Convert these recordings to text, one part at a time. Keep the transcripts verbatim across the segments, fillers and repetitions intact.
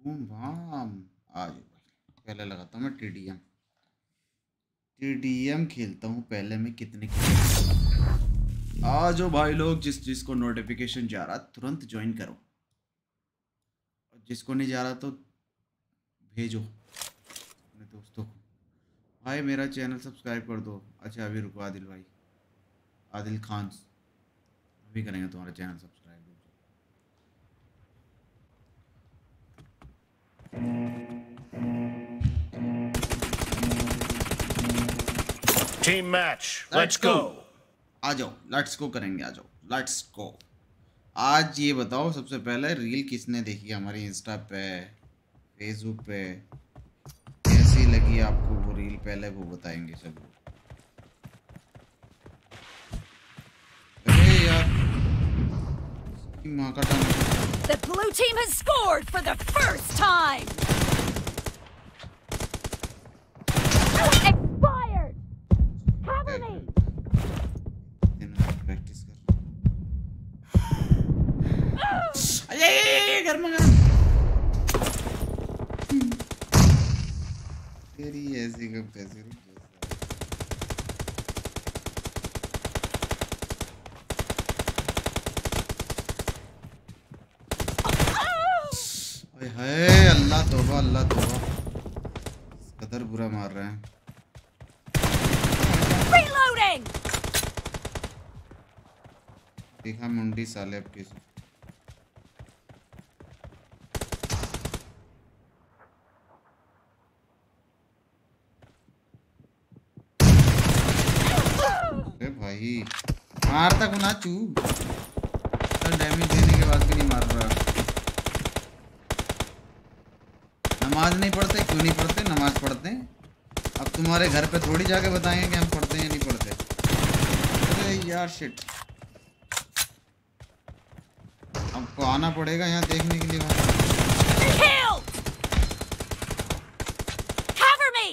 Boom bam. आज भाई पहले लगाता हूँ मैं टीडीएम। टीडीएम खेलता हूँ पहले मैं कितने आ जाओ भाई लोग, जिस जिसको नोटिफिकेशन जा रहा तुरंत ज्वाइन करो, और जिसको नहीं जा रहा तो भेजो अपने दोस्तों को। भाई मेरा चैनल सब्सक्राइब कर दो। अच्छा अभी रुको आदिल भाई, आदिल खान अभी करेंगे तुम्हारा channel subscribe. Team match, let's go. आ जाओ लेट्स गो करेंगे, आ जाओ लेट्स गो। आज ये बताओ सबसे पहले रील किसने देखी हमारी इंस्टा पे फेसबुक पे, कैसी लगी आपको वो रील, पहले वो बताएंगे सब लोग। अरे यार माँ का time. The blue team has scored for the first time. Expired. Cover me. Practice कर। अरे ये घर में गरम। तेरी ऐसी कब कैसी रुक है। अल्लाह तौबा अल्लाह तौबा, कदर बुरा मार रहे हैं। Reloading. देखा मुंडी साले अब किसी। अरे भाई मारता को ना चू, डैमेज देने के बाद भी नहीं मार रहा। नमाज नहीं पढ़ते, क्यों नहीं पढ़ते? नमाज पढ़ते हैं। अब तुम्हारे घर पे थोड़ी जाके बताएंगे कि हम पढ़ते हैं या नहीं पढ़ते। अरे यार शिट, आपको आना पड़ेगा यहाँ देखने के लिए। Cover me.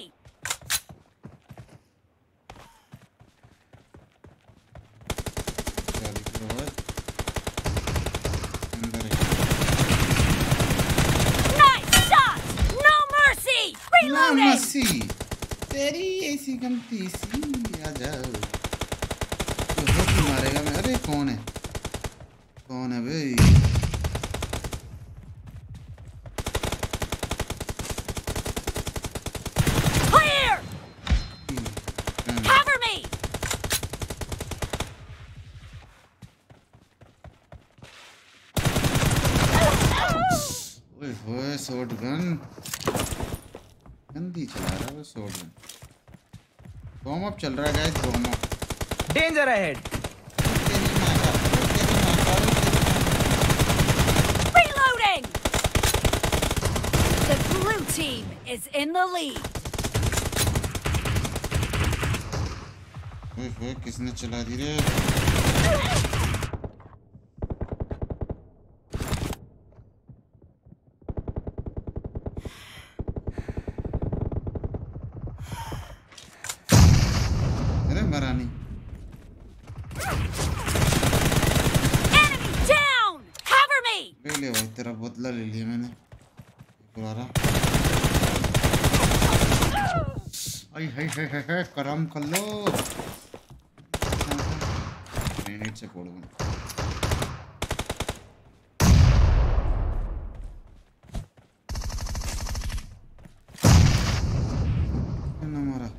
Nice shot. No mercy. Reloading. तेरी ऐसी गमती सी आ जाओ तो मारेगा मैं। अरे कौन है कौन है भाई? Clear. Cover me. ओए होए शॉट गन गंदी चला रहा है शॉट गन। बॉम अप चल रहा है guys, bomb up. Danger ahead. Reloading. The blue team is in the lead. ओए होए किसने चला दी रे? अरे मरा नहीं। Enemy down. Cover me. ले ले भाई, तेरा बदला ले लिया मैंने। बुरा आई हाय हाय हाय हाय करम कर लो। ग्रेनेड से फोड़ दूँ। ना मारा।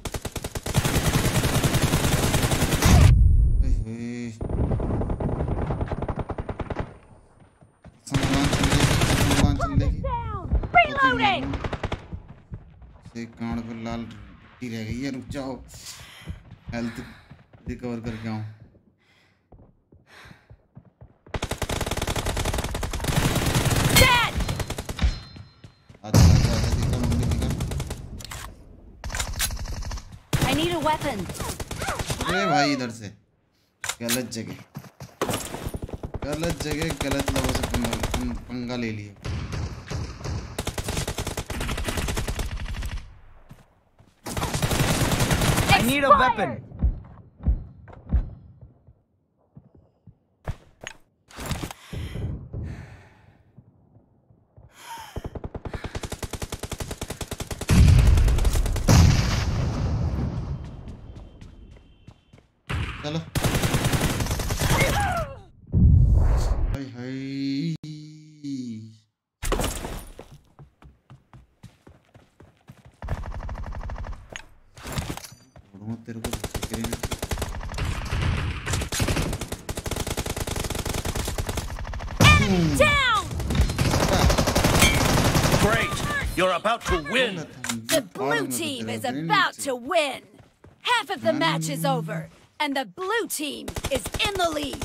ओए होए संभाल चल रही, संभाल चल रही। Reloading. से कांड पे लाल पट्टी रह गई है, रुक जाओ हेल्थ रिकवर करके आऊं। Dead. आजा आजा आजा, दिखा मुंडे दिखा। I need a weapon. अरे भाई इधर से गलत जगह, गलत जगह गलत लोगों से पंगा, पंगा ले लिए। I need a weapon. चलो हाय हाय छोड़ूंगा तेरे को Down! Great! You're about to win! The blue team is about to win! Half of the match is over, and the blue team is in the lead!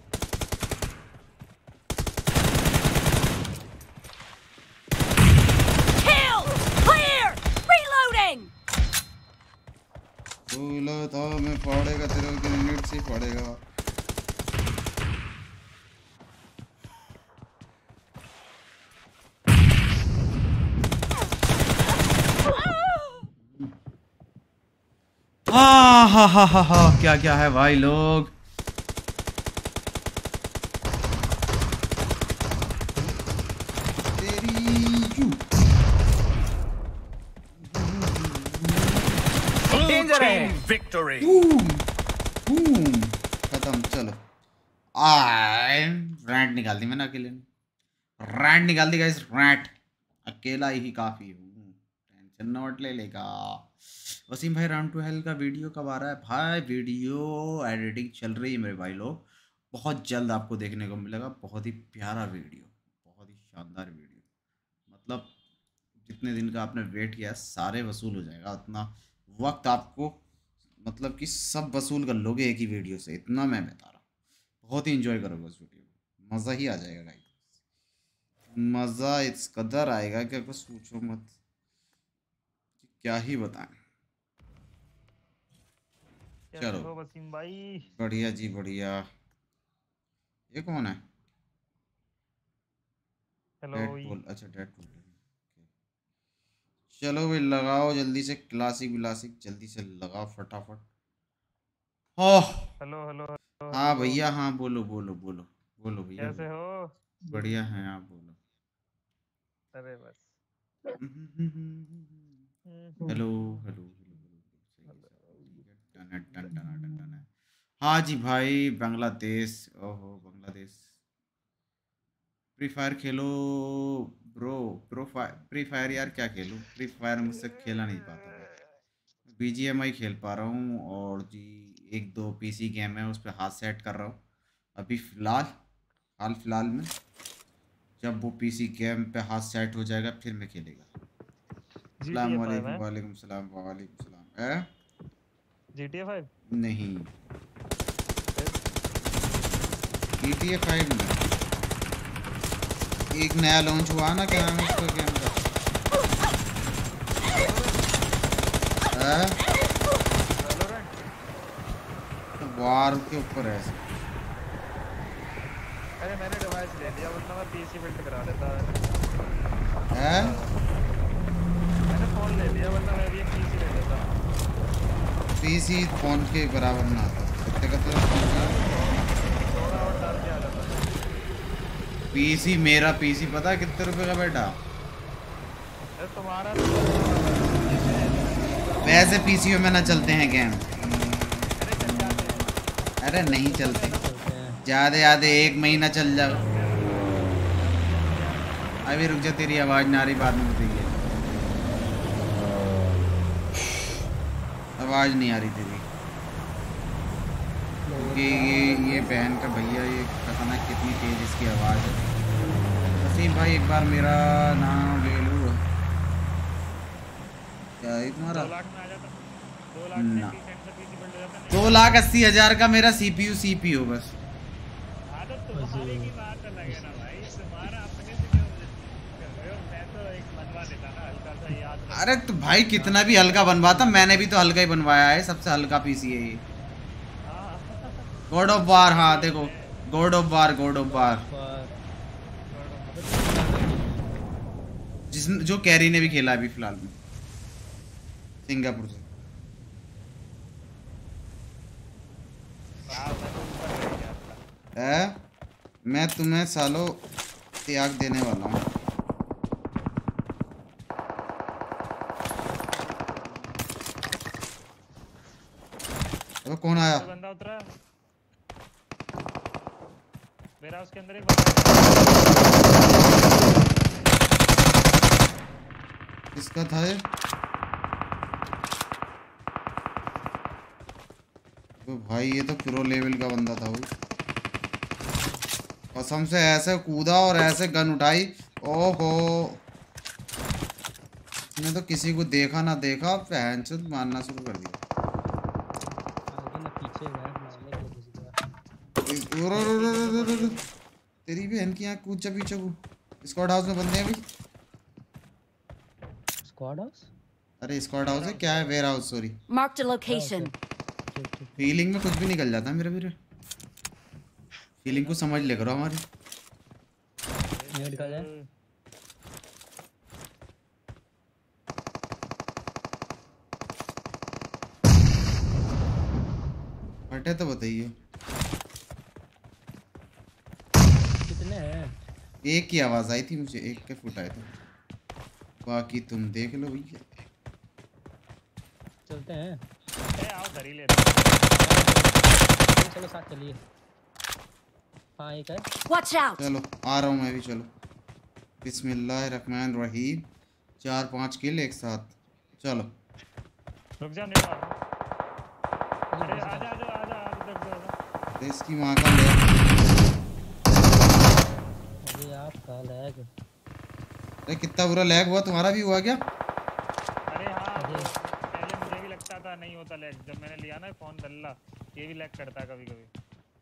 Kill! Clear! Reloading! बोला था मैं पड़ेगा तेरे को यूनिट से पड़ेगा हाँ हाँ हाँ हाँ हाँ क्या क्या है भाई लोग Blue team victory! खत्म चलो आए रैंट निकाल दी मैंने अकेले रैंट निकाल दी गाइस रैंट अकेला ही काफी हूँ टेंशन नोट ले लेगा वसीम भाई राउंड टू हेल का वीडियो कब आ रहा है भाई वीडियो एडिटिंग चल रही है मेरे भाई लोग बहुत जल्द आपको देखने को मिलेगा बहुत ही प्यारा वीडियो बहुत ही शानदार वीडियो मतलब जितने दिन का आपने वेट किया सारे वसूल हो जाएगा उतना वक्त आपको मतलब कि सब वसूल कर लोगे एक ही वीडियो से इतना मैं बता रहा हूँ बहुत ही इंजॉय करोगे उस वीडियो को मज़ा ही आ जाएगा गाइस मज़ा इस कदर आएगा कि कुछ पूछो मत क्या ही बताएं चलो वसीम भाई बढ़िया जी बढ़िया ये कौन है हेलो डेडपूल अच्छा डेडपूल चलो भाई लगाओ जल्दी से क्लासिक विलासिक जल्दी से लगाओ फटाफट हो हेलो हेलो हाँ भैया हाँ बोलो बोलो बोलो बोलो भैया कैसे हो बढ़िया हैं आप बोलो अरे बस हेलो हेलो हाँ जी भाई बांग्लादेश ओहो बांग्लादेश फ्री फायर खेलो ब्रो प्रो फ्री फायर यार क्या खेलूँ फ्री फायर मुझसे खेला नहीं पाता बीजीएमआई खेल पा रहा हूँ और जी एक दो पीसी गेम है उस पर हाथ सेट कर रहा हूँ अभी फ़िलहाल हाल फिलहाल में जब वो पीसी गेम पे हाथ सेट हो जाएगा फिर मैं खेलेगा अस्सलाम वालेकुम वालेकुम सलाम वालेकुम सलाम है जीटीए फाइव नहीं जीटीए फाइव में एक नया लॉन्च हुआ ना क्या नाम है उसका गेम का तो वार के ऊपर है अरे मैंने डिवाइस ले लिया वरना मैं पीसी बिल्ड करा लेता है मैंने फोन ले लिया वरना मैं भी एक पीसी ले लेता पीसी फोन के बराबर ना आता कितने का तेरा फोन का थोड़ा और डाल के आ जाता पीसी मेरा पीसी पता है कितने रुपए का बेटा अरे तुम्हारा वैसे पीसीओ में ना चलते हैं गेम अरे नहीं चलते ज़्यादा ज़्यादा एक महीना चल जाओ अभी रुक जा तेरी आवाज़ ना रही बाद में बताइए आवाज़ नहीं आ रही तेरी क्योंकि ये ये बहन का भैया ये पता ना कितनी तेज़ इसकी आवाज़ है वसीम भाई एक बार मेरा नाम ले लो क्या है तुम्हारा ना दो लाख अस्सी हज़ार का मेरा सीपीयू सीपीयू बस अरे तो भाई कितना भी हल्का बनवाता मैंने भी तो हल्का ही बनवाया है सबसे हल्का पीसी है ये गॉड ऑफ वार हाँ देखो God of War God of War जिस जो कैरी ने भी खेला अभी फिलहाल में सिंगापुर से है मैं तुम्हें सालों त्याग देने वाला हूँ तो कौन आया बंदा उतरा मेरा उसके अंदर एक बंदा किसका था ये? तो भाई ये तो प्रो लेवल का बंदा था वो। कसम से ऐसे कूदा और ऐसे गन उठाई। ओहो मैंने तो किसी को देखा ना देखा पहनचोद मारना शुरू कर दिया। आगे ना पीछे गया मारने के लिए घुस गया। रो रो रो रो रो रो रो। तेरी बहन की यहाँ कूद जा पीछे को। स्क्वाड हाउस में बंदे हैं भाई। Squad house? अरे स्क्वाड हाउस है क्या है? Warehouse sorry. Marked a location. Feeling में कुछ भी निकल जाता है मेरे मेरे। फीलिंग को समझ ले करो हमारी। नेट का जाए फटे तो बताइए कितने हैं? एक की आवाज आई थी मुझे, एक के फुट आए थे, बाकी तुम देख लो भैया। चलते हैं ए आओ धरी ले चलो साथ चलिए। हाँ एक है Watch out! चलो आ रहा हूँ मैं भी। चलो बिस्मिल्लाहिर्रहमानिर्रहीम रहीम। चार पांच किल एक साथ। चलो रुक जा नहीं मार। अरे आजा आजा आजा आजा इधर से आजा। अरे इसकी माँ का ले। अरे आपका लैग। अरे कितना बुरा लैग हुआ, तुम्हारा भी हुआ क्या? अरे हाँ तो पहले मुझे भी लगता था नहीं होता लैग, जब मैंने लिया ना फोन दल्ला ये भी लैग करता है कभी कभी।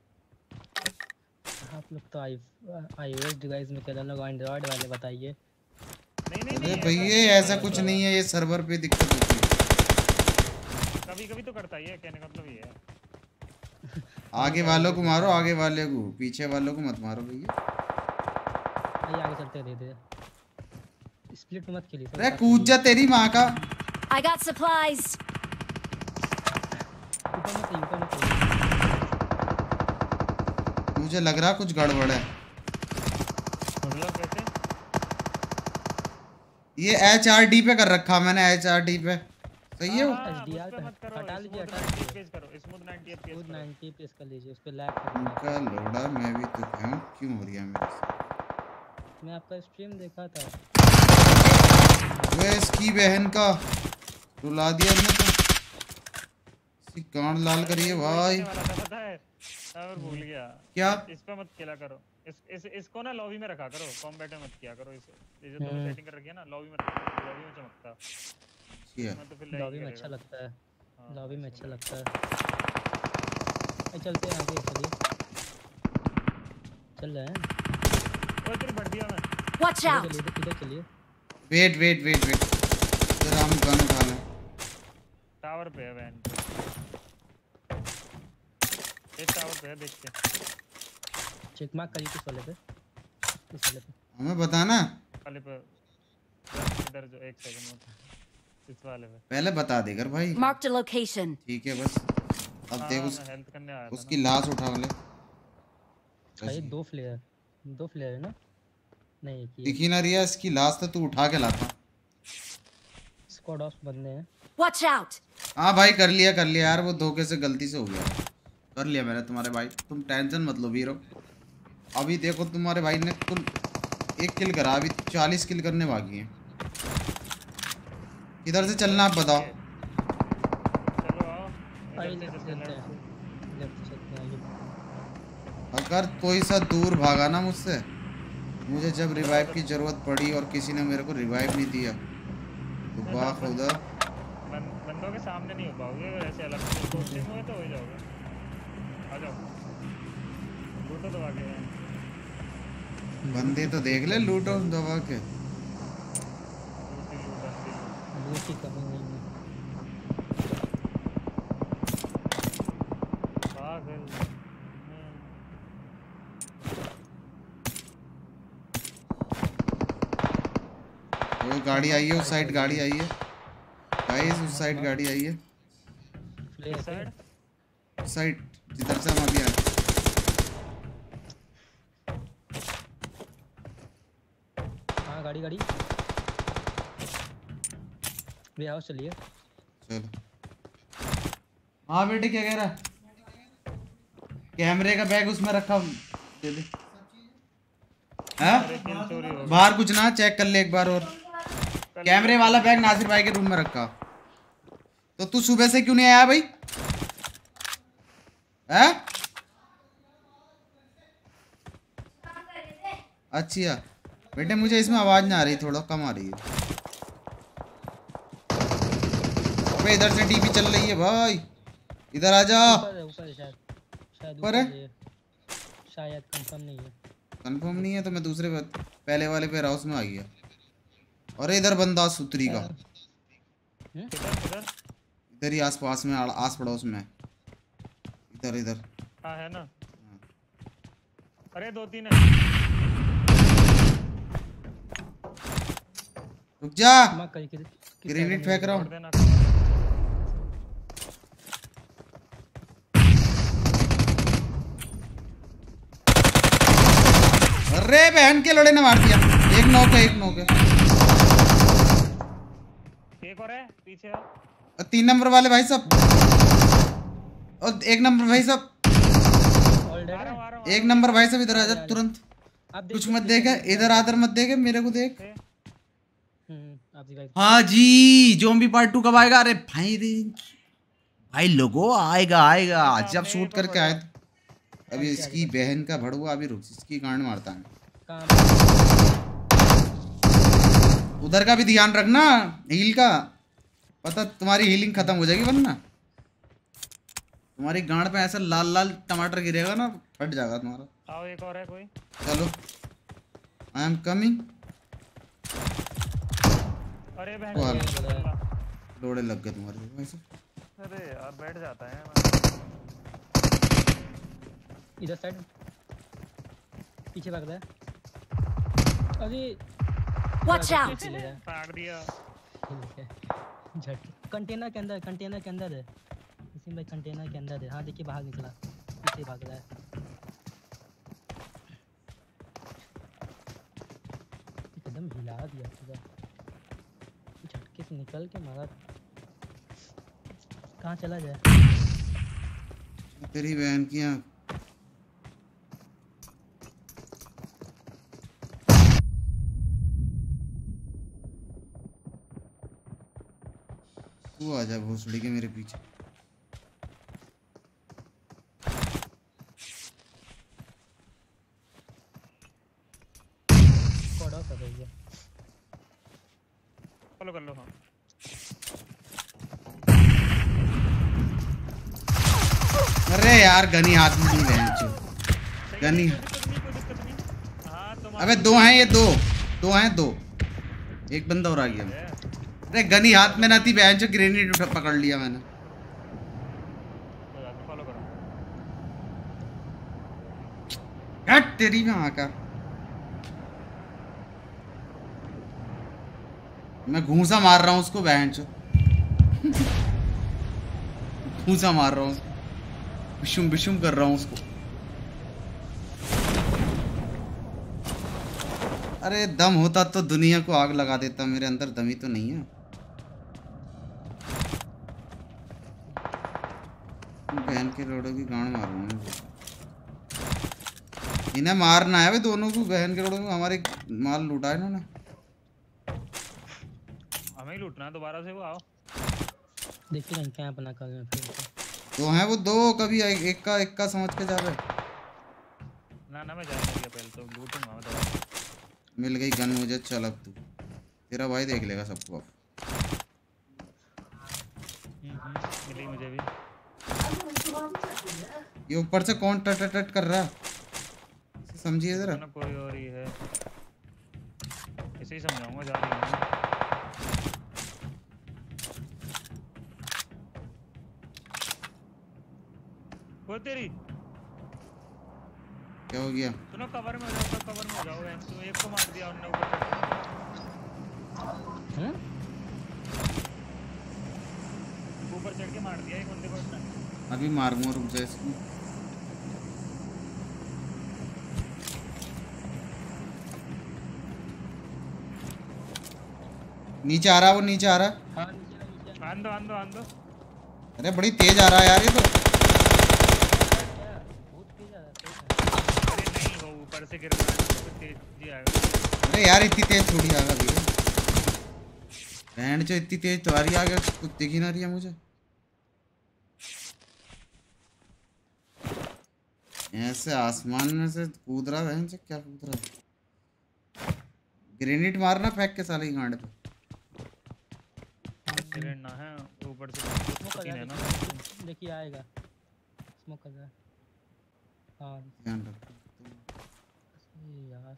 आप लोग तो आई आईओएस डिवाइस में चला लोग एंड्रॉइड वाले बताइए। नहीं नहीं अरे नहीं भैया ऐसा कुछ नहीं है, ये सर्वर पे दिक्कत होती है। कभी कभी तो करता ही है, कहने का मतलब ये है। आगे वालों को मारो, आगे वाले को, पीछे वालों को मत मारो भैया। आइए आगे चलते धीरे धीरे। स्प्लिट मत खेलिए। अरे कूद जा तेरी माँ का। I got supplies. ऊपर मत ऊपर मत। मुझे लग रहा कुछ गड़बड़ है। मतलब कैसे? ये एच आर डी पे कर रखा मैंने, एच आर डी पे सही है वो। एचडीआर पे हटा लीजिए, हटा लीजिए करो smooth ninety FPS smooth ninety पे इसका लीजिए, उस पे लैग कर उनका लोड़ा मैं भी तो हूं, क्यों हो रही है मेरे से? मैं आपका स्ट्रीम देखा था। वे इसकी बहन का रुला दिया इसने तो। इसकी कान लाल करिए भाई। पता है और भूल गया क्या? इस पे मत खेला करो, इस इस इसको ना लॉबी में रखा करो, कॉम्बैट में मत किया करो इसे। ये जो तुमने सेटिंग कर रखी है ना लॉबी में, लॉबी में चमकता है। तो फिर लॉबी में अच्छा लगता है, लॉबी में अच्छा लगता है। चलते हैं आगे, चलिए चल रहे हैं। ओए तेरी बढ़ दिया मैं। Watch out! इधर चलिए। वेट वेट वेट वेट जरा हम गन उठा लें। टावर पे है वैन, एक टावर पे है, देख के चेक मार्क करिए किस वाले पे, किस वाले पे हमें बताना वाले पे। इधर जो एक सेकंड में इस वाले पे पहले बता देकर भाई। Marked a location. ठीक है बस अब देख उस हेल्थ करने आया था उसकी लाश उठा ले। भाई दो फ्लेयर, दो फ्लेयर है ना? नहीं एक दिखी ना रिया, इसकी लाश तो तू उठा के लाता। स्क्वाड ऑफ बंदे हैं। Watch out! हाँ भाई कर लिया कर लिया यार, वो धोखे से गलती से हो गया, कर लिया मैंने तुम्हारे भाई, तुम टेंशन मत लो वीरो। अभी देखो तुम्हारे भाई ने कुल एक किल करा, अभी चालीस किल करने बाकी हैं। किधर से चलना आप बताओ। चलो आओ भाई लेफ्ट चलते हैं, लेफ्ट चलते हैं। अगर कोई सा दूर भागा ना मुझसे, मुझे जब रिवाइव की जरूरत पड़ी और किसी ने मेरे को रिवाइव नहीं दिया तो वाह खुदा। बन, बंदों के सामने नहीं हो पाओगे ऐसे, अलग से कोशिश में तो हो जाओगे। आ जाओ लूटो दबा के, बंदे तो देख ले लूटो दबा के। लूट की कमी नहीं है। पागल। वो गाड़ी आई है उस साइड, गाड़ी आई है गाइस, उस साइड गाड़ी आई है, फ्लेयर साइड उस साइड जिधर से हम अभी आए। हाँ गाड़ी गाड़ी वे हाउस चलिए। चलो हाँ बेटे क्या कह रहा है? कैमरे का बैग उसमें रखा दे दे। हाँ अरे किल चोरी हो गई। बाहर कुछ ना चेक कर ले एक बार और। कैमरे वाला बैग नासिर भाई के रूम में रखा। तो तू सुबह से क्यों नहीं आया भाई? हैं? अच्छा बेटे मुझे इसमें आवाज ना आ रही, थोड़ा कम आ रही है। अबे इधर से टीवी चल रही है भाई, इधर आ जा। ऊपर है ऊपर है शायद शायद ऊपर ऊपर है? है शायद कंफर्म नहीं है। कंफर्म नहीं है तो मैं दूसरे बात पहले वाले पे हाउस में आ गया। अरे इधर बंदा सुतरी का, हम्म? किधर किधर? इधर ही आस पास में आड़- आस पड़ोस में, इधर इधर। हाँ है ना। अरे दो तीन है। रुक जा, मार कर किस ग्रेनेड फेंक रहा छोड़ हूँ। देना। अरे बहन के लड़े ने मार दिया। एक नॉक है, एक नॉक है। एक और है पीछे है। और तीन नंबर वाले भाई साहब, और एक नंबर भाई साहब, ऑल डेड आ रहा है। हूँ, आ रहा हूँ, एक नंबर भाई साहब इधर आ जा तुरंत। आप कुछ देखिए मत देखे, इधर आदर मत देखे, मेरे को देख। हम्म आप दिखाइए। हाँ जी, ज़ॉम्बी पार्ट टू कब आएगा? अरे भाई रे भाई लोगो आएगा आएगा, जब शूट करके आए थे। अभी इसकी बहन का भड़ुआ, अभी रुक, इसकी गांड मारता है। काम उधर का भी ध्यान रखना, हील का। पता तुम्हारी हीलिंग खत्म हो जाएगी वरना तुम्हारी गांड पे ऐसा लाल लाल टमाटर गिरेगा ना, फट जाएगा तुम्हारा। आओ एक और है कोई। चलो आई एम कमिंग। अरे बहन वाह। अल्लाह। लोड़े लग गए तुम्हारे भाई साहब। अरे यार बैठ जाता है। इधर साइड पीछे भाग रहा है। अरे Watch out! पीछे ले रहा है। फाड़ दिया। ठीक है झट कंटेनर के अंदर कंटेनर के अंदर है इसी भाई कंटेनर के अंदर है। हाँ देखिए बाहर निकला पीछे भाग रहा है। एकदम हिला दिया पूरा झटके से निकल के मारा। कहाँ चला जाए? तेरी बहन की आँख। तू आ जा भोसड़ी के मेरे पीछे। स्क्वाड ऑफ कर रही है। फॉलो कर लो। हाँ अरे यार गनी हाथ में नहीं बहन चो गनी। कोई दिक्कत नहीं कोई दिक्कत नहीं। हाँ तुम अबे दो हैं ये, दो दो हैं दो, एक बंदा और आ गया। अरे गनी हाथ में ना थी बहन चो, ग्रेनेड उठा पकड़ लिया मैंने। फॉलो करो। हट तेरी में आका, मैं घूसा मार रहा हूँ उसको बहन चो, घूसा मार रहा हूँ, बिशुम बिशुम कर रहा हूँ उसको। अरे दम होता तो दुनिया को आग लगा देता, मेरे अंदर दम ही तो नहीं है। बहन के लोड़ों की गांड मारूंगा इन्हें, मारना है भाई दोनों को। बहन के लोड़ों को हमारे माल लूटा है इन्होंने। हमें ही लूटना है दोबारा से। वो आओ देखिए नहीं कैंप ना कर रहे हैं फिर से। तो हैं वो दो, कभी एक, एक का एक का समझ के जा रहे। ना ना मैं जाने दिया पहले तो लूटूंगा मैं दोबारा। मिल गई गन मुझे, चल अब तू, तेरा भाई देख लेगा सबको अब। हम्म हम्म, मिली मुझे भी। ये ऊपर से कौन टट टट कर रहा है, इसे समझिए जरा। ना कोई और ही है, इसे ही समझाऊंगा। जा रही हूँ वो तेरी। क्या हो गया? सुनो कवर में हो जाओ, कवर में हो जाओ। बहन तो एक को मार दिया उन्होंने ऊपर से। हैं? ऊपर चढ़ के मार दिया एक बंदे को उसने। अभी मारूंगा, रुक जा इसको। नीचे आ रहा, वो नीचे आ रहा। हाँ नीचे नीचे आन दो आन दो आन दो। अरे बड़ी तेज आ रहा है यार ये तो। बहुत ऊपर से गिर रहा है तो तेज जी आएगा। अरे यार इतनी तेज थोड़ी आएगा भैया, बैंड जो इतनी तेज तुम्हारी आ गया, कुछ दिख ही ना रही है मुझे। ऐसे आसमान में से कूद रहा है, क्या कूद रहा है? ग्रेनेड मारना फेंक के साले की गांड पे। ग्रेनेड ना है ऊपर से स्मोक कर है ना। देखिए आएगा स्मोक कर रहा है। हां ध्यान रखो यार,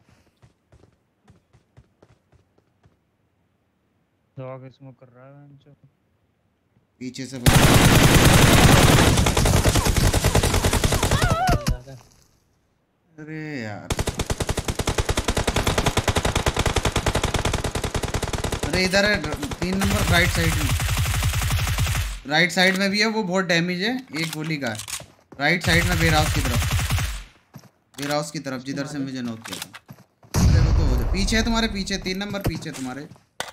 डॉग स्मोक कर रहा है जो पीछे से। अरे यार, अरे इधर है तीन नंबर राइट साइड में, राइट साइड में भी है वो, बहुत डैमेज है, एक गोली का है राइट साइड में, वेयर हाउस की तरफ, वेयर हाउस की तरफ जिधर से मुझे नॉक किया था। अरे वो तो हो पीछे है तुम्हारे, पीछे तीन नंबर पीछे तुम्हारे।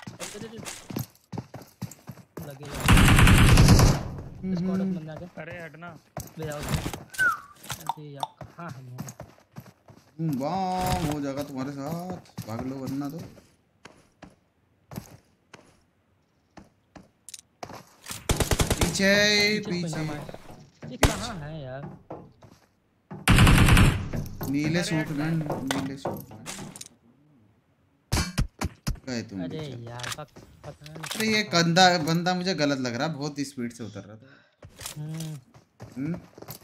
अरे हटना वेयर हाउस में। अरे यार कहां है? बम हो जाएगा तुम्हारे साथ, भाग लो वरना तो। पीछे पीछे ये कहां है यार? नीले सूट में, नीले सूट में गए तुम। अरे यार पता नहीं। अरे ये कंधा बंदा मुझे गलत लग रहा, बहुत स्पीड से उतर रहा था। हम्म हम्म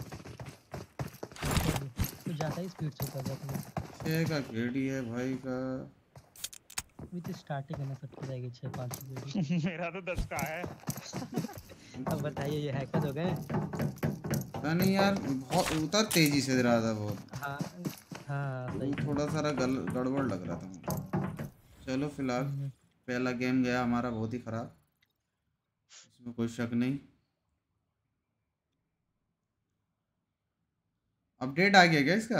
तो ज्यादा ही स्पीड से उतर रहा था। छह का केडी है भाई का, अभी तो स्टार्टिंग है ना, सबकी रहेगी छह पाँच केडी। मेरा तो दस का है। अब बताइए ये हैकर हो गए? पता नहीं यार, बहुत उतर तेजी से रहा था बहुत। हाँ हाँ सही। थोड़ा सारा गल गड़बड़ लग रहा था मुझे। चलो फिलहाल पहला गेम गया हमारा बहुत ही खराब, इसमें कोई शक नहीं। अपडेट आ गया क्या इसका?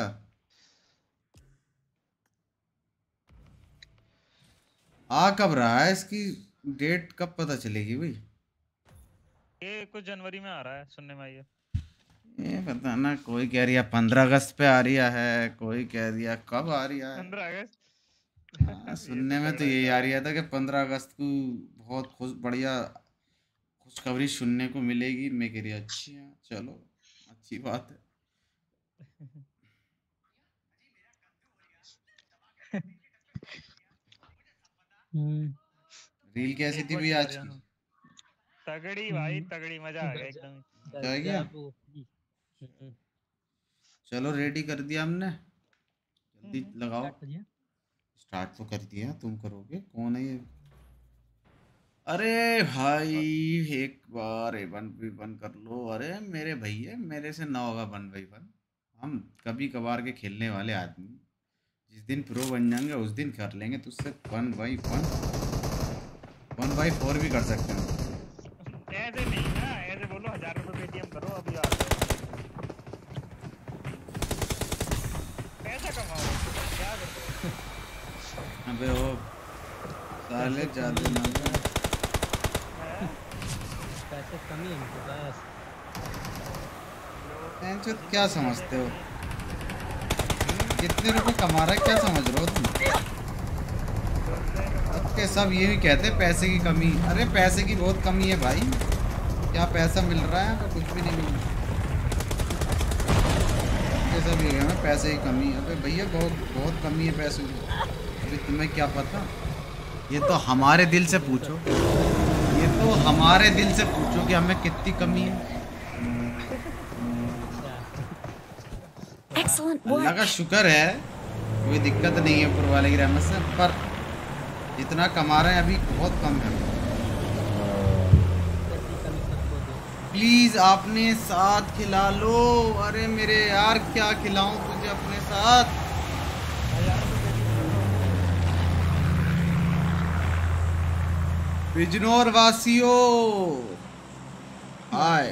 आ कब रहा है, इसकी डेट कब पता चलेगी भाई? ये कुछ जनवरी में आ रहा है, सुनने में आई है। ये पता ना, कोई कह रही है पंद्रह अगस्त पे आ रही है, कोई कह रही है कब आ रही है। पंद्रह अगस्त हाँ, सुनने में तो यही आ रही था कि पंद्रह अगस्त को बहुत खुश बढ़िया खुशखबरी सुनने को मिलेगी। मैं कह रही अच्छी है, चलो अच्छी बात है। रील कैसी थी भी आज की? तगड़ी भाई तगड़ी, मजा आ गया एकदम। क्या गया? चलो रेडी कर दिया हमने, जल्दी लगाओ। स्टार्ट तो कर दिया, तुम करोगे? कौन है ये? अरे भाई एक बार ए वन वी वन कर लो। अरे मेरे भैया, मेरे से ना होगा वन बाई वन। हम कभी कभार के खेलने वाले आदमी, जिस दिन प्रो बन जाएंगे उस दिन कर लेंगे तुझसे one by one, one by four भी कर सकते हैं। ऐसे नहीं ना, ऐसे बोलो हजार रुपए पेटीएम करो अभी आ पैसा कमाओ, क्या करो? अबे वो साले जादू ना, पैसे कमी है इनके पास। क्या समझते हो कितने रुपए कमा रहा है, क्या समझ रहे हो तुम? सबके सब ये भी कहते हैं पैसे की कमी। अरे पैसे की बहुत कमी है भाई, क्या पैसा मिल रहा है? तो कुछ भी नहीं मिल रहा, सब ये कहना पैसे की कमी है। अबे भैया बहुत बहुत कमी है पैसों की। अभी तुम्हें क्या पता, ये तो हमारे दिल से पूछो, ये तो हमारे दिल से पूछो कि हमें कितनी कमी है। अल्लाह का शुक्र है, कोई दिक्कत नहीं है ऊपर वाले की रहमत से, पर जितना कमा रहे हैं अभी बहुत कम है। प्लीज आपने साथ खिला लो। अरे मेरे यार क्या खिलाऊं तुझे अपने साथ? बिजनौर वासियों हाय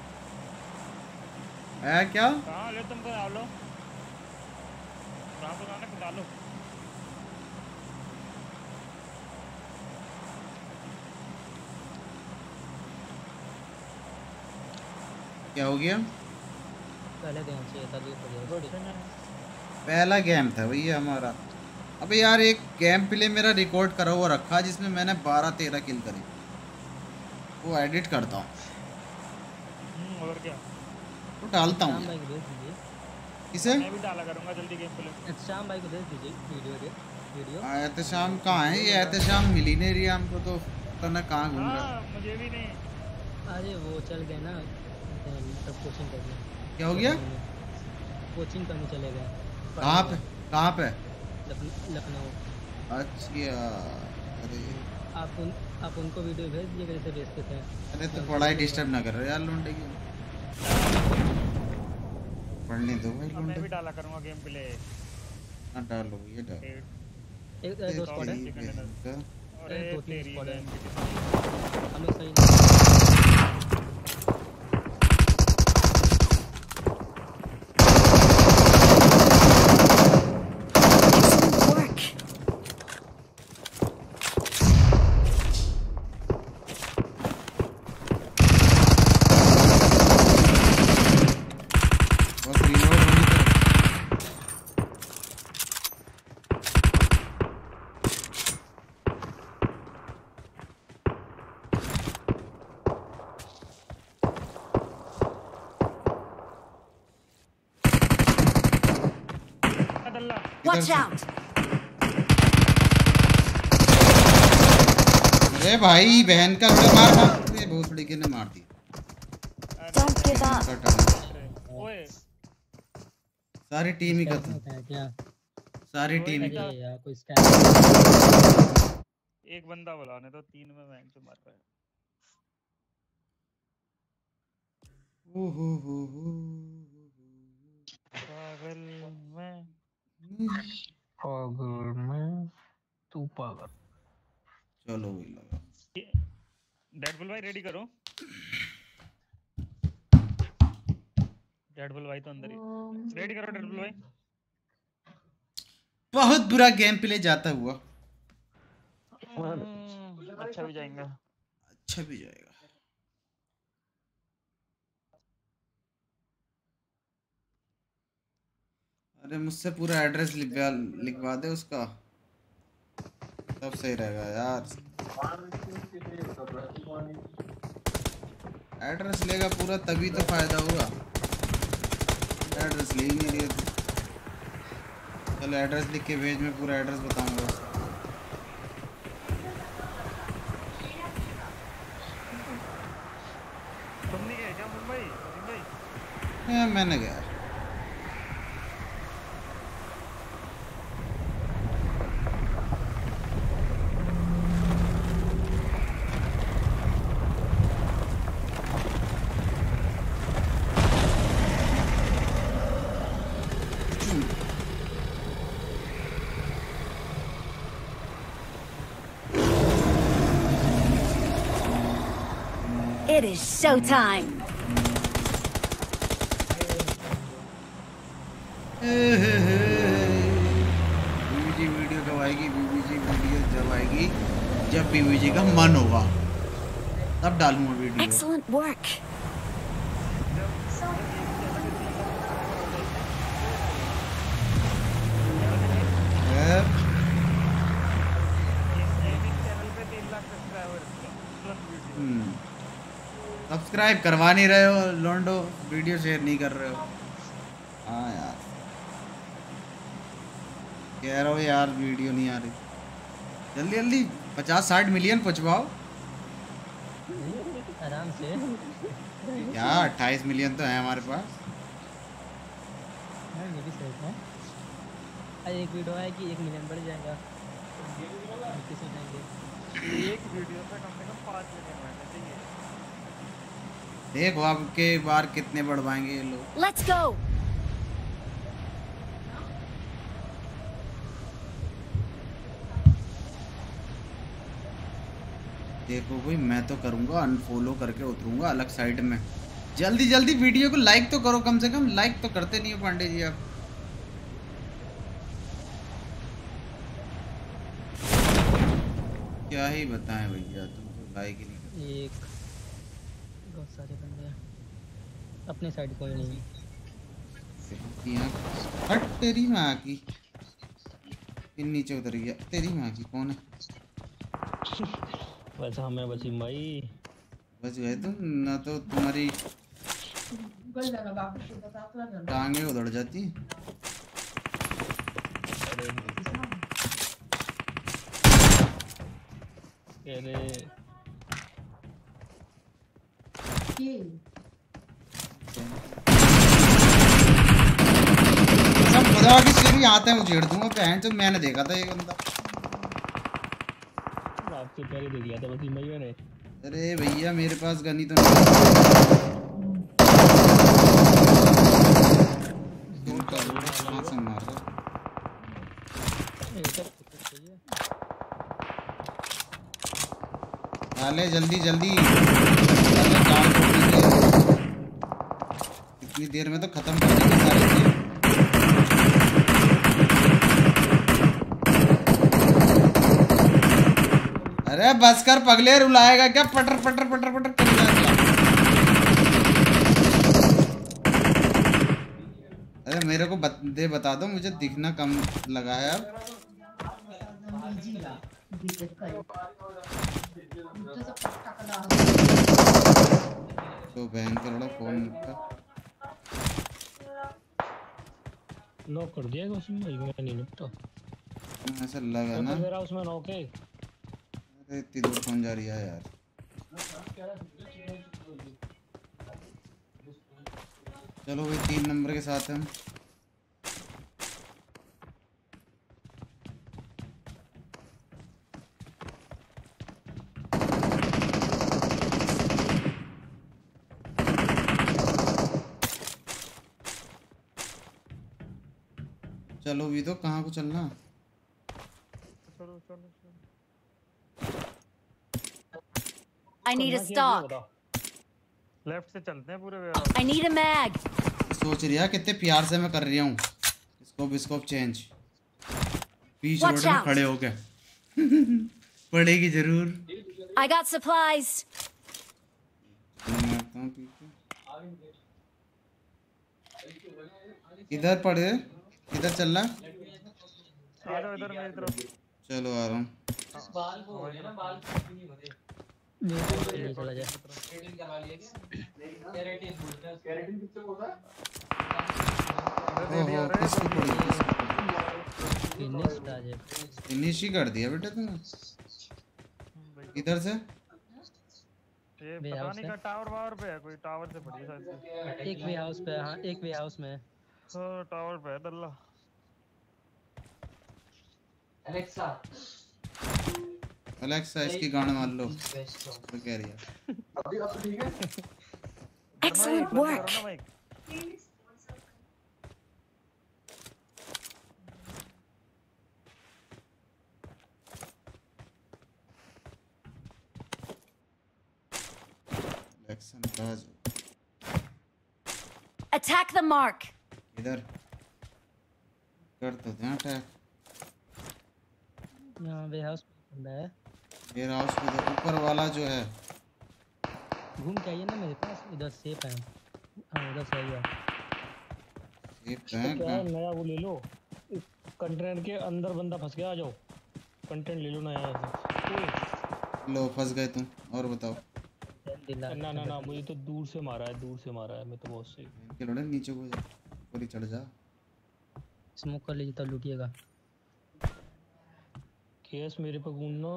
है क्या? कहाँ ले तुमको डालो, कहाँ पे जाना है डालो। क्या हो गया? पहले देना चाहिए था, दूर पड़ गया। पहला गेम था भैया हमारा। अबे यार एक गेम प्ले मेरा रिकॉर्ड करा हुआ रखा जिसमें मैंने बारह तेरह किल करी, वो एडिट करता हूँ हम्म और क्या, वो डालता श्याम हूँ। भाई को भेज दीजिए। किसे? मैं भी डाला करूंगा जल्दी गेम प्ले। श्याम भाई को भेज दीजिए वीडियो वीडियो वीडियो। एहतशाम कहाँ है? ये एहतशाम मिल ही नहीं रही हमको, तो पता ना कहाँ घूम रहा है। हाँ मुझे भी नहीं। अरे वो चल गए ना, सब कोचिंग करने। क्या हो गया? कोचिंग करने चले गए। कहाँ पे कहाँ पे? लखनऊ लखनऊ। अच्छा अरे आप उन आप उनको वीडियो भेज दीजिएगा जैसे भेजते थे। अरे तो पढ़ाई डिस्टर्ब ना कर रहे यार लौंडे की, पढ़ने दो भाई अब मैं लौंडे। भी डाला करूंगा गेम प्ले। हाँ डालो ये डालो। एक ए, दो स्क्वाड है। तेरी बहन का। अरे दो तीन तेरी स्क्वाड है। बहन की। हम लोग सही नहीं। Work. बस reload होने दो। अदल्ला Watch से? out. अरे भाई बहन का थोड़ा मार मार, ये बहुत बड़ी ने मार दी। Don't give up. का टर्न। ओए सारी टीम ही स्कैम खत्म, होता है क्या? सारी टीम ही अरे खत्म। यार कोई स्कैम। एक बंदा बुलाने तो तीन में मैं जो मार रहा है। ओ हो हो हो। पागल मैं। पागल मैं, तू पागल। चलो भाई लगा। डेडपुल भाई रेडी करो। डेडपुल भाई तो अंदर ही। रेडी करो डेडपुल भाई। बहुत बुरा गेम प्ले जाता हुआ। हम्म, अच्छा भी जाएगा। अच्छा भी जाएगा। अरे मुझसे पूरा एड्रेस लिखवा लिखवा दे उसका, तब सही रहेगा यार। एड्रेस लेगा पूरा तभी तो फायदा होगा। एड्रेस ले ही नहीं रही है तू। चल एड्रेस लिख के भेज, मैं पूरा एड्रेस बताऊंगा उसको। तुम नहीं गए क्या मुंबई? मुंबई हाँ, मैंने गया। It is showtime. BBG video कब आएगी? बीबीजी वीडियो जब आएगी, जब बीबीजी का मन होगा तब डालूंगा वीडियो। Excellent work. सब्सक्राइब करवा नहीं रहे हो लोंडो, वीडियो शेयर नहीं कर रहे हो। हाँ यार कह रहा हो यार वीडियो नहीं आ रही, जल्दी जल्दी पचास साठ मिलियन पहुंचवाओ। आराम से। क्या अट्ठाईस मिलियन तो है हमारे पास। हाँ ये भी सही है। अरे एक वीडियो है कि एक मिलियन बढ़ जाएगा। किसी टाइम एक वीडियो पे कम से कम पाँच मिलियन रहना चाहिए। देखो अब के बार कितने बढ़ पाएंगे ये लोग। Let's go. देखो भाई मैं तो करूंगा अनफॉलो करके उतरूंगा अलग साइड में। जल्दी जल्दी वीडियो को लाइक तो करो, कम से कम लाइक तो करते नहीं हो पांडे जी आप। क्या ही बताएं भैया, तुम तो लाइक ही नहीं करते। एक बहुत सारे बंदे हैं। अपने साइड कोई नहीं है। यहाँ हट तेरी माँ की। इन नीचे उतर गया। तेरी माँ की कौन है? बस हमें बची मई। बच गए तुम ना, तो तुम्हारी टांगे उधड़ जाती। अरे सब खुदा की सीढ़ी आते हैं उछेड़ दूंगा बहन। जो मैंने देखा था ये बंदा। आपके पहले देख लिया था बस मई ने। अरे भैया मेरे पास गनी तो नहीं। कहाँ से मार रहा? डाले जल्दी जल्दी। इतनी देर में तो खत्म कर देंगे सारे चीज। अरे बस कर पगले, रुलाएगा क्या? पटर पटर पटर पटर कर जाएगा। अरे मेरे को बत, दे बता दो, मुझे दिखना कम लगा है अब। तो बहन का लड़ा फोन का लॉक कर दिया उसमें। मैं नहीं निपटा ऐसा लगा ना मेरा उसमें नॉक है। अरे इतनी दूर कौन जा रही है यार? चलो भाई तीन नंबर के साथ हम चलो भी तो कहाँ को चलना? चलो चलो चलो। I need a stock. Left से चलते हैं पूरे वे। I need a mag. सोच रही है कितने प्यार से मैं कर रही हूँ स्कोप स्कोप चेंज। बीच रोड में खड़े हो गए। पड़ेगी जरूर। I got supplies. इधर पड़े, इधर चलना। आ जाओ इधर मेरी तरफ। चलो आ रहा हूँ। चला जा। ओहो किसकी पड़ी? फिनिश आ जाए। फिनिश ही कर दिया बेटा तुमने। इधर से ये पता नहीं का टावर वावर पे है, कोई टावर से पड़ी शायद से। एक वे हाउस पे। हाँ एक वे हाउस में। हाँ टावर पे है दल्ला। अलेक्सा अलेक्सा इसकी गाना मान लो। तो कह रही है अभी आप ठीक है? Excellent work. अलेक्सा नाराज। Attack the mark. इधर कर तो ध्यान अटैक। यहाँ वे हाउस है। वेयर हाउस पे तो ऊपर वाला जो है घूम के आइए ना मेरे पास। इधर सेफ है। हाँ उधर से आइए। सेफ है क्या है नया वो ले लो। इस कंटेनर के अंदर बंदा फंस गया। आ जाओ कंटेंट ले लो नया से। लो फंस गए तुम। और बताओ। ना ना ना मुझे तो दूर से मारा है। दूर से मारा है। मैं तो बहुत सही इनके लड़े नीचे को जा। ऊपर ही चढ़ जा। स्मोक कर लीजिए तब लूटिएगा। केस मेरे पे घूमना।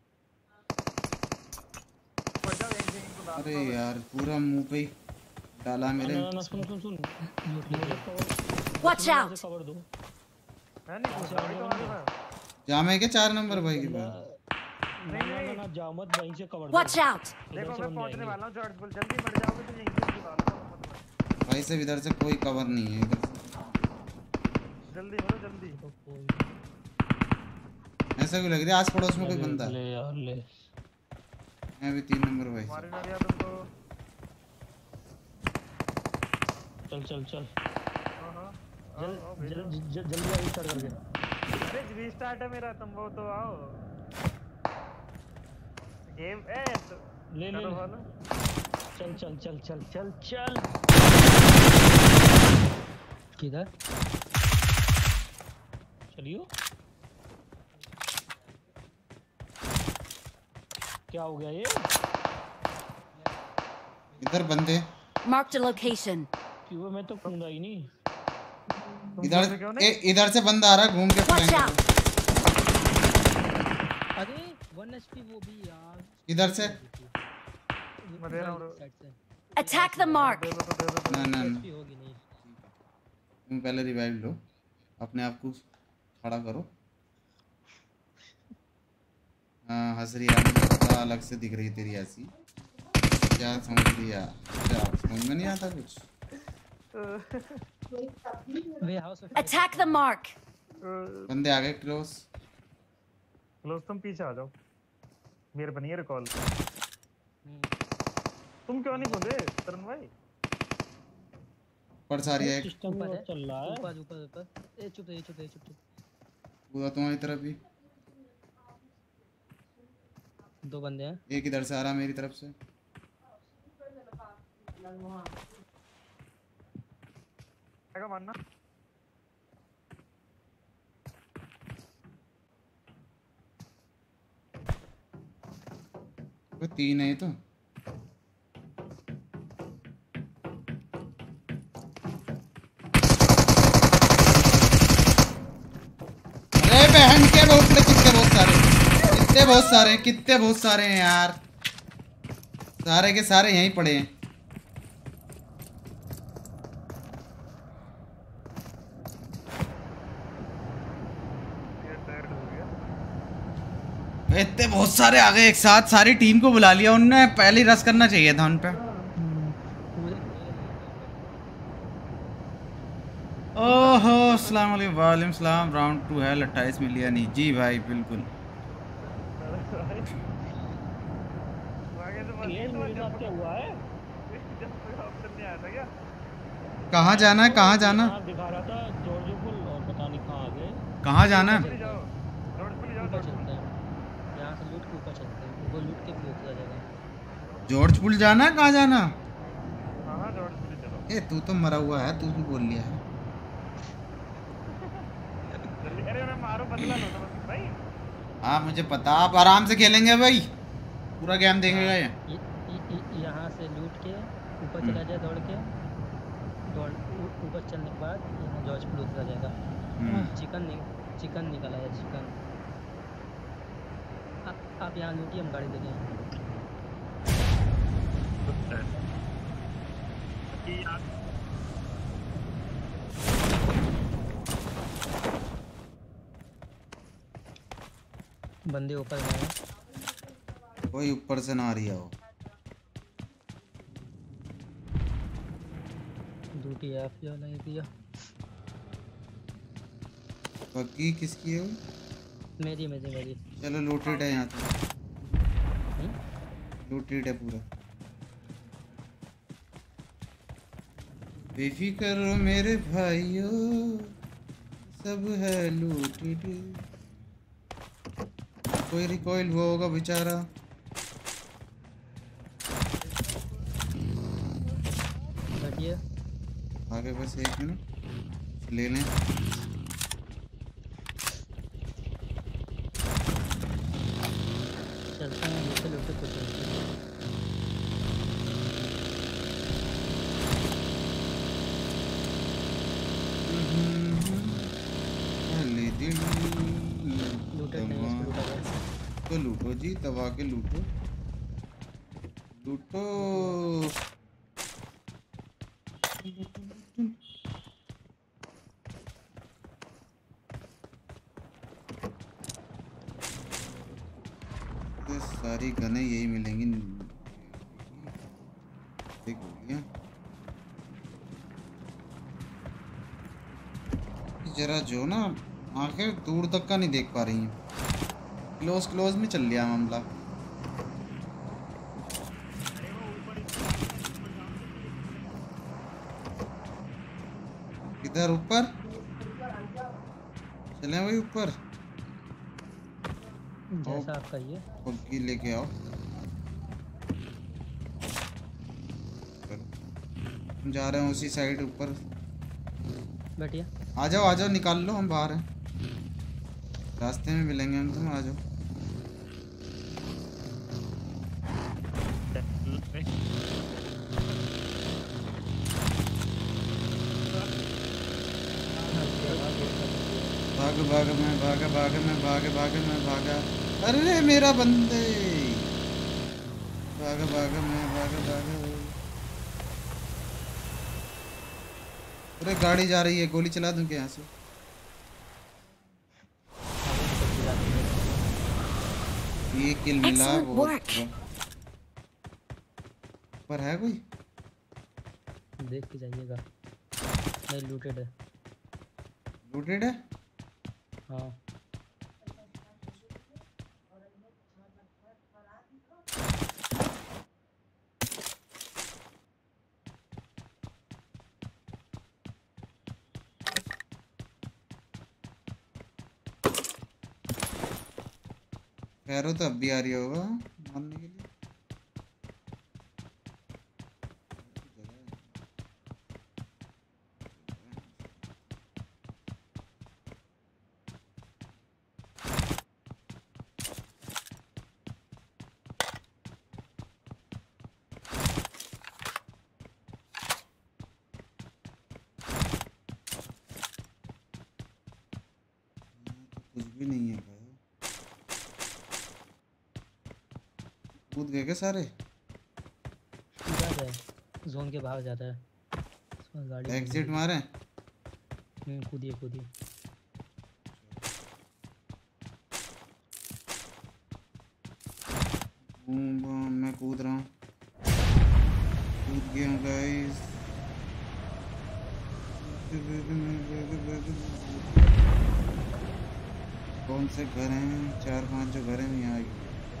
अरे यार पूरा मुंह पे ही डाला मेरे। ना ना सुन सुन सुन। Watch out. कवर दो। मैं नहीं पूछ रहा। जाम है क्या चार नंबर भाई के पास? नहीं नहीं ना जामत वहीं से कवर दो। Watch out. देखो मैं पहुंचने वाला हूं। जॉर्ज बोल जल्दी मर जाओगे तो यहीं से निकाल। भाई से इधर से कोई कवर नहीं है। इधर जल्दी करो जल्दी। ऐसा भी लग रहा है आस पड़ोस में कोई बंदा। ले यार ले। मैं भी तीन नंबर भाई मारे ना यार तुमको। चल चल चल। हां हां जल्दी जल्दी रीस्टार्ट करके। अरे रीस्टार्ट है मेरा। तुम वो तो आओ गेम ए ले ले चल चल चल चल चल चल। किधर? चलियो क्या हो गया ये? इधर बंदे Marked a location. क्यों मैं तो कूदा ही नहीं। इधर ए, इधर से बंदा आ रहा है घूम के Watch फ्लैंक out! अरे वन एचपी वो भी यार। इधर से मैं दे रहा हूँ। साइड से Attack the mark. ना ना ना एचपी होगी नहीं। तुम पहले रिवाइव लो, अपने आप को खड़ा करो। हाँ हंस रही है, मुझे पता अलग से दिख रही तेरी ऐसी। क्या समझ लिया? क्या समझ में नहीं आता कुछ? वे हाउस में Attack the mark. बंदे आ गए क्लोज। क्लोज तुम पीछे आ जाओ, मेरे बनिए रिकॉल। तुम क्यों नहीं कूदे तरुण भाई? पर सारी है सिस्टम ऊपर है, चल रहा है। ऊपर ऊपर ऊपर। ए चुप ए चुप ए चुप चुप। पूरा तुम्हारी तरफ ही। दो बंदे हैं। एक इधर से आ रहा मेरी तरफ से। क्या मानना? वो तीन है ये तो। अरे बहन के बहुत कितने बहुत सारे कितने बहुत सारे कितने बहुत सारे हैं यार, सारे के सारे यहीं पड़े हैं। इतने बहुत सारे आ गए एक साथ, सारी टीम को बुला लिया उनने, पहले ही रस करना चाहिए था उन पे। ओहो अस्सलाम वालेकुम। वालेकुम सलाम। राउंड टू है अट्ठाईस मिलियन ही। जी भाई बिल्कुल। ये मेरे साथ क्या हुआ है? कहाँ जाना है? कहाँ जाना? हाँ, दिखा रहा था जॉर्ज पुल और पता नहीं कहाँ आ गए। कहाँ जाना है? ऊपर चलते हैं, यहाँ से लूट के ऊपर चलते हैं, वो लूट के भी उतर जाएगा। जॉर्ज पुल जाना है? कहाँ जाना? हाँ हाँ जॉर्ज पुल चलो। ए तू तो मरा हुआ है, तू भी बोल लिया है। जल्दी अरे मैं मारो बदला लो तो बस भाई। हाँ मुझे पता, आप आराम से खेलेंगे भाई, पूरा गेम देखेगा ये। ये- ये- ये- यहाँ से लूट के ऊपर चला जाए दौड़ के, दौड़ ऊ- ऊपर चलने के बाद यहाँ जॉर्ज पुल उतरा जाएगा। हम्म। चिकन नि, चिकन निकला है चिकन। आ- आप यहाँ लूटिए, हम गाड़ी ले जाएंगे। बंदे ऊपर गए हैं। कोई ऊपर से ना आ रही है वो। ड्यूटी है आप नहीं दिया। पक्की किसकी है वो? मेरी मेरी मेरी चलो लूटेड है यहाँ तो, हम्म? लूटेड है पूरा। बेफिक्र रहो मेरे भाइयों, सब है लूटेड। कोई रिकॉइल वो होगा बेचारा। घटिए आगे बस एक मिनट ले लें। चलते हैं लूटे लूटे कुछ चलते हैं। ले दिल लूटे नहीं इसको लूटा गया। तो लूटो जी, दबा के लूटो लूटो। तो सारी गनें यही मिलेंगी। देख लिया जरा, जो ना आंखें दूर तक का नहीं देख पा रही हैं। क्लोज क्लोज में चल लिया मामला। इधर ऊपर चले भाई, ऊपर जैसा आप कहिए। पक्की लेके आओ। हम जा रहे हैं उसी साइड ऊपर। बैठिए। आ जाओ आ जाओ, निकाल लो, हम बाहर हैं, रास्ते में मिलेंगे हम, तुम आ जाओ। भाग भाग मैं भागा भागा मैं भागा भागा मैं भागा, अरे मेरा बंदे, भागा भागा मैं भागा भागा। अरे गाड़ी जा रही है, गोली चला दूं क्या यहाँ से? ये किल मिला। Excellent बहुत work. पर है कोई? देख के जाइएगा। नहीं लूटेड है। लूटेड है? हाँ खैरो तो अब भी आ रही होगा मारने के लिए। कुछ भी नहीं है भाई, कूद गए क्या सारे? जाता है जोन के बाहर जाता है। उसमें गाड़ी एग्जिट मारे? हम्म कूदिए कूदिए। बूम बूम, मैं कूद रहा हूँ, कूद गया हूँ गाइस। कौन से घर हैं? चार पांच जो घर हैं यहाँ।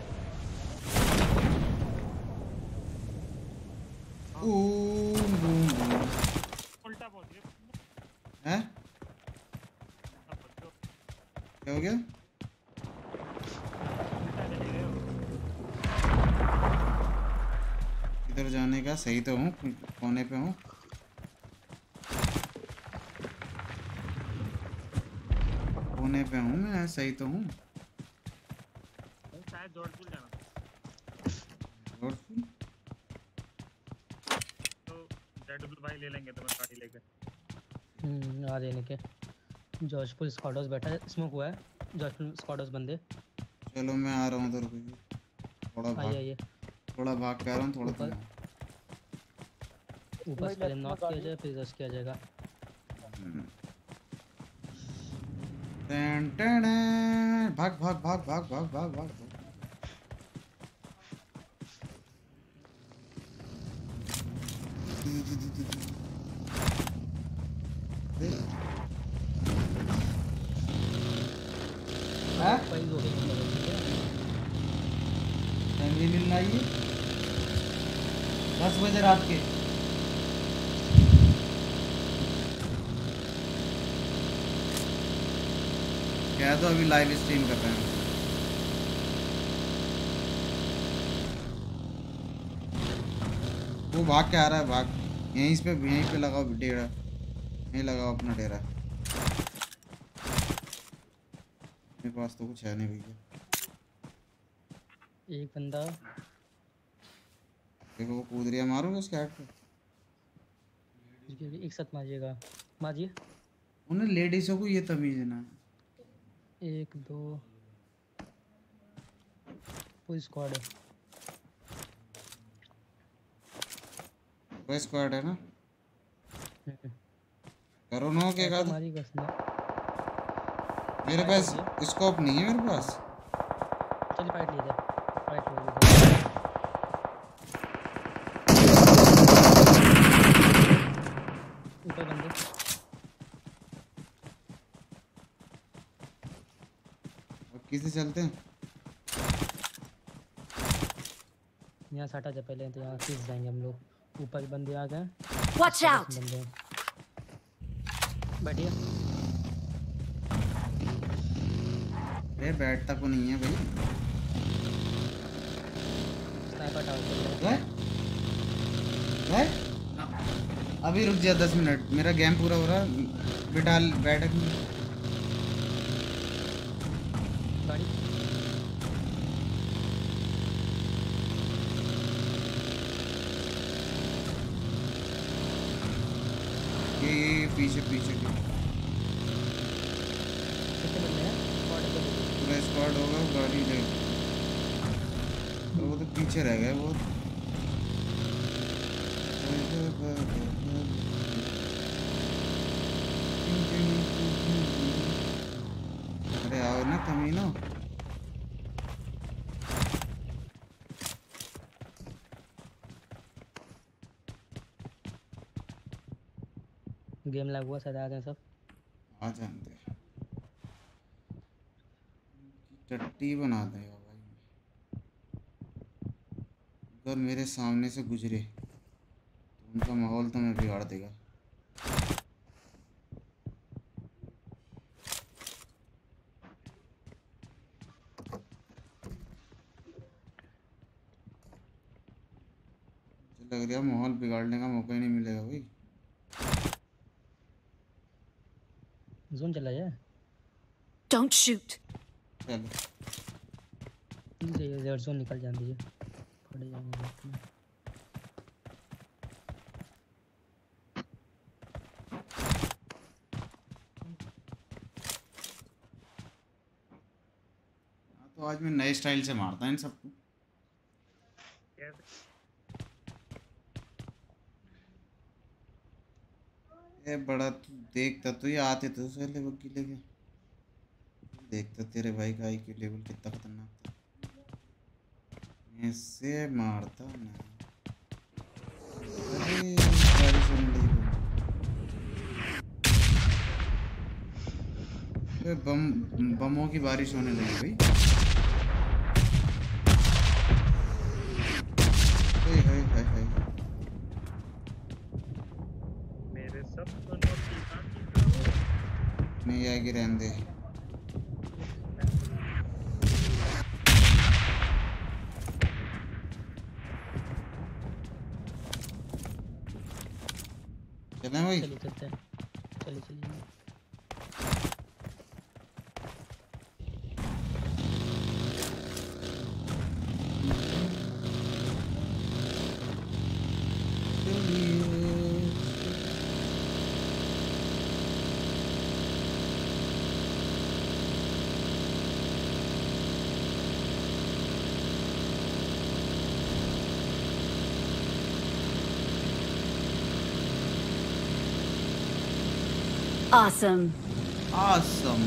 Boom boom boom. उल्टा बोल दिया। हैं? क्या हो गया? उल्टा चले गए हो। इधर जाने का सही तो हूँ, कोने पे हूँ। कोने पे हूँ मैं, सही तो हूँ। शायद जॉर्जपुर जाना जॉर्जपुर? तो जेड भाई ले लेंगे तुम्हें गाड़ी लेकर। हम्म आ देने के। जॉर्जपुर स्क्वाडर्स बैठा है, स्मोक हुआ है। जॉर्जपुर स्क्वाडर्स बंदे। चलो मैं आ रहा हूँ उधर को, थोड़ा आइए भाग, आइए। थोड़ा भाग कर रहा हूँ, थोड़ा ऊपर। थोड़ा। ऊपर से पहले नॉक किया जाए फिर रश किया जाएगा। टन टन टन। भाग भाग भाग भाग भाग भाग भाग भाग। हाँ? फाइल हो गई ठीक है। फैमिली मिलना आइए दस बजे रात के। क्या तो अभी लाइव स्ट्रीम कर रहे हैं। वो भाग के आ रहा है, भाग यहीं पे, यहीं पे लगाओ डेरा, यहीं लगाओ अपना डेरा। मेरे पास तो कुछ है नहीं भैया। एक बंदा देखो वो कूद रिया, मारूंगा उसके हाथ पे। एक साथ मारिएगा, मारिए। उन्हें लेडीज़ों को ये तमीज़ है ना। एक दो पूरी स्क्वाड है। वो स्क्वाड है ना, हम्म, करो नो के ऐसा का। मारी कसना। मेरे पास स्कोप नहीं है मेरे पास। चलिए फाइट लीजिए, फाइट होगी। ऊपर बंदे। अब किसे चलते हैं? यहाँ से हटा जाए पहले, तो यहाँ खींच जाएंगे हम लोग। ऊपर बंदे आ गए। Watch out! बंदे हैं। बैठिए। अरे बैठता को नहीं है भाई। स्नाइपर टावर पे है। गए? गए? अभी रुक जा दस मिनट, मेरा गेम पूरा हो रहा। बिठा बैठक में। गाड़ी ये ये पीछे पीछे के कितने बंदे हैं? स्क्वाड है तो देखो। पूरा स्क्वाड होगा, वो गाड़ी ले। और वो तो पीछे रह गए वो। अरे आओ ना कमीनो। गेम लग हुआ शायद आ गए सब। आ जानते टट्टी बना देगा भाई। अगर मेरे सामने से गुजरे तो उनका माहौल तो मैं बिगाड़ देगा। मुझे लग रहा है माहौल बिगाड़ने का मौका ही नहीं मिलेगा भाई। जोन चला जाए। Don't shoot. चलो ये रेड जोन निकल जाती है। पड़े जाएंगे रात में। हाँ, तो आज मैं नए स्टाइल से मारता हूँ इन सबको। ए बड़ा तू देखता तो ये आते तो उसे लेवल की लेके देखता तेरे भाई का आई क्यू लेवल कितना खतरनाक था। ऐसे मारता ना। अरे बारिश होने लगी भाई। अबे बम बमों की बारिश होने लगी भाई। हाय हाय हाय हाय। मेरे सपनों की बात नहीं आएगी, रहने दे। चलें भाई। चलिए चलते हैं। चलिए चलिए। Awesome. Awesome.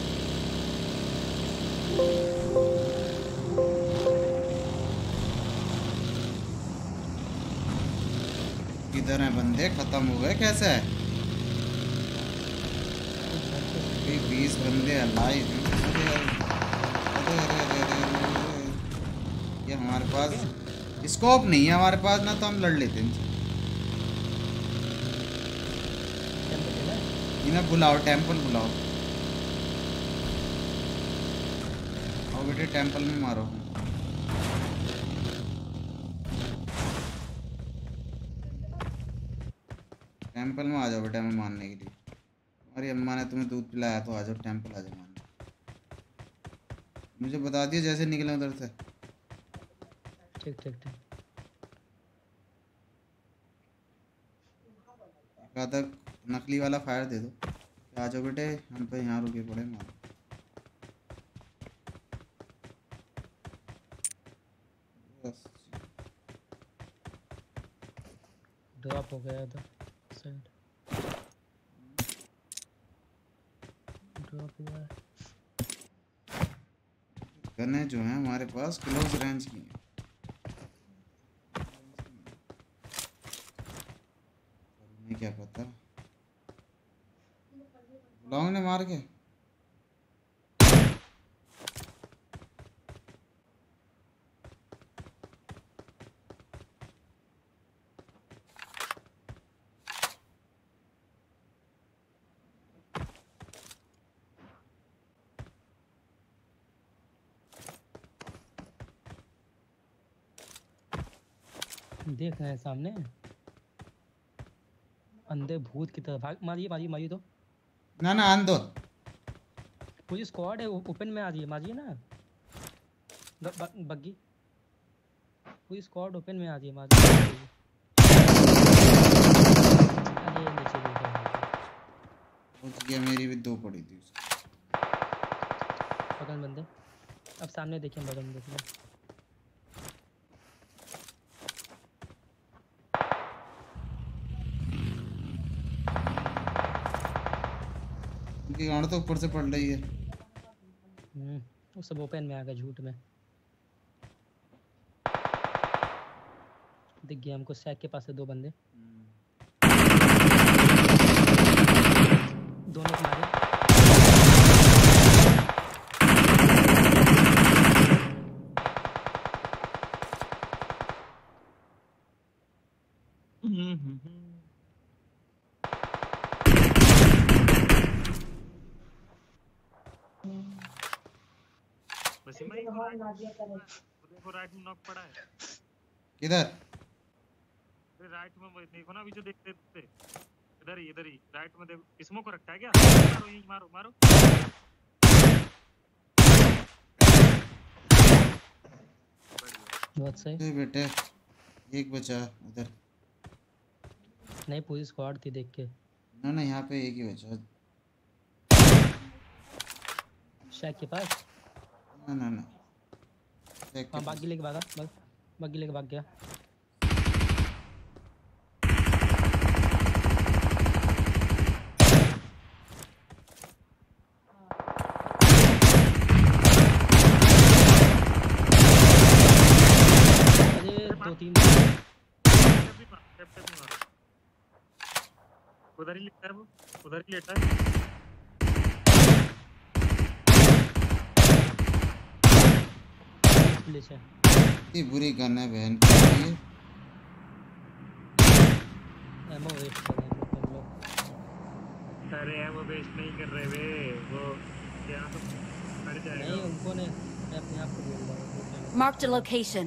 किधर हैं बंदे? खत्म हो गए कैसे? ये बीस बंदे लाइव हैं। अरे अरे अरे अरे अरे अरे ये हमारे पास स्कोप नहीं है हमारे पास ना, तो हम लड़ लेते हैं इनसे। इन्हें बुलाओ, टेंपल बुलाओ। आओ बेटे टेंपल में मारो। टेंपल में आ जाओ बेटा, हमें मारने के लिए। तुम्हारी अम्मा ने तुम्हें दूध पिलाया तो आ जाओ, टेंपल आ जाओ मारने। मुझे बता दियो जैसे निकले उधर से। ठीक ठीक ठीक। कहा था नकली वाला फायर दे दो। आ जाओ बेटे, हम तो यहाँ रुके पड़े मारो। ड्रॉप हो गया था साइड। ड्रॉप हुआ है। गन्ने जो हैं हमारे पास क्लोज रेंज की हैं। उन्हें क्या पता, बुलाओ ने मार के। देख रहे हैं सामने। अंधे भूत की तरह भाग मारिए मारिए मारिए तो ना ना आन दो। पूरी स्क्वाड है ओपन में आ रही है मारिए ना ब- ब- बग्गी पूरी स्क्वाड ओपन में आ रही है मारिए अरे नीचे गिर गया पहुंच गया, मेरी भी दो पड़ी थी उसकी। बगल बंदे अब सामने देखिए बगल में देखिए उनकी गाड़ तो ऊपर से पड़ रही है। हम्म वो सब ओपन में आ गया झूठ में दिख गया हमको सैक के पास से दो बंदे दोनों को मारे वैसे मैं देखो राइट में नॉक पड़ा है किधर? अरे राइट में वही देखो ना अभी जो देख रहे थे इधर ही इधर ही राइट में देखो इसमो को रखा है क्या मारो यहीं मारो मारो बहुत सही ए बेटे एक बचा उधर। नहीं पूरी स्क्वाड थी देख के ना ना यहाँ पे एक ही बचा। शैक के पास ना ना ना एक हाँ बागी लेके भागा बग, बागी लेके भाग गया अरे दो तीन उधर ही लेटा है वो उधर ही लेटा है पुलिस है ये बुरी गन है बहन की ये। एमो वेस्ट कर रहे हैं हम लोग अरे वो वेस्ट नहीं कर रहे वे वो क्या तो मर जाएगा नहीं उनको ने मैं अपने आप को बोल रहा हूँ Marked a location.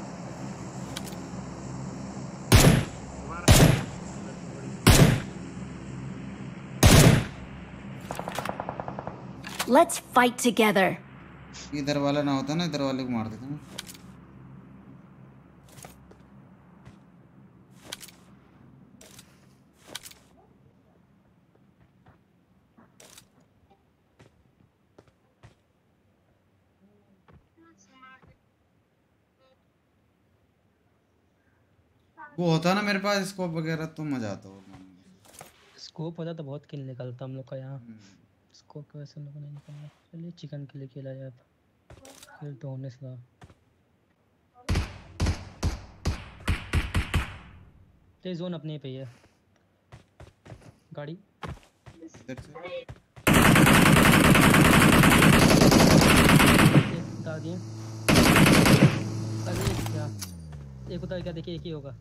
Let's fight together. इधर वाला ना होता ना इधर वाले को मार देता ना। वो होता ना मेरे पास स्कोप वगैरह तो मजा आता और मारने में। स्कोप होता तो बहुत किल निकलता हम लोग का यहाँ स्कोप का वैसे हम लोग को नहीं निकलना चलिए चिकन के लिए खेला जाए किल तो होने से रहा तो जोन अपने पे ही है गाड़ी इधर से बता दिए अरे क्या एक उतार क्या देखिए एक ही होगा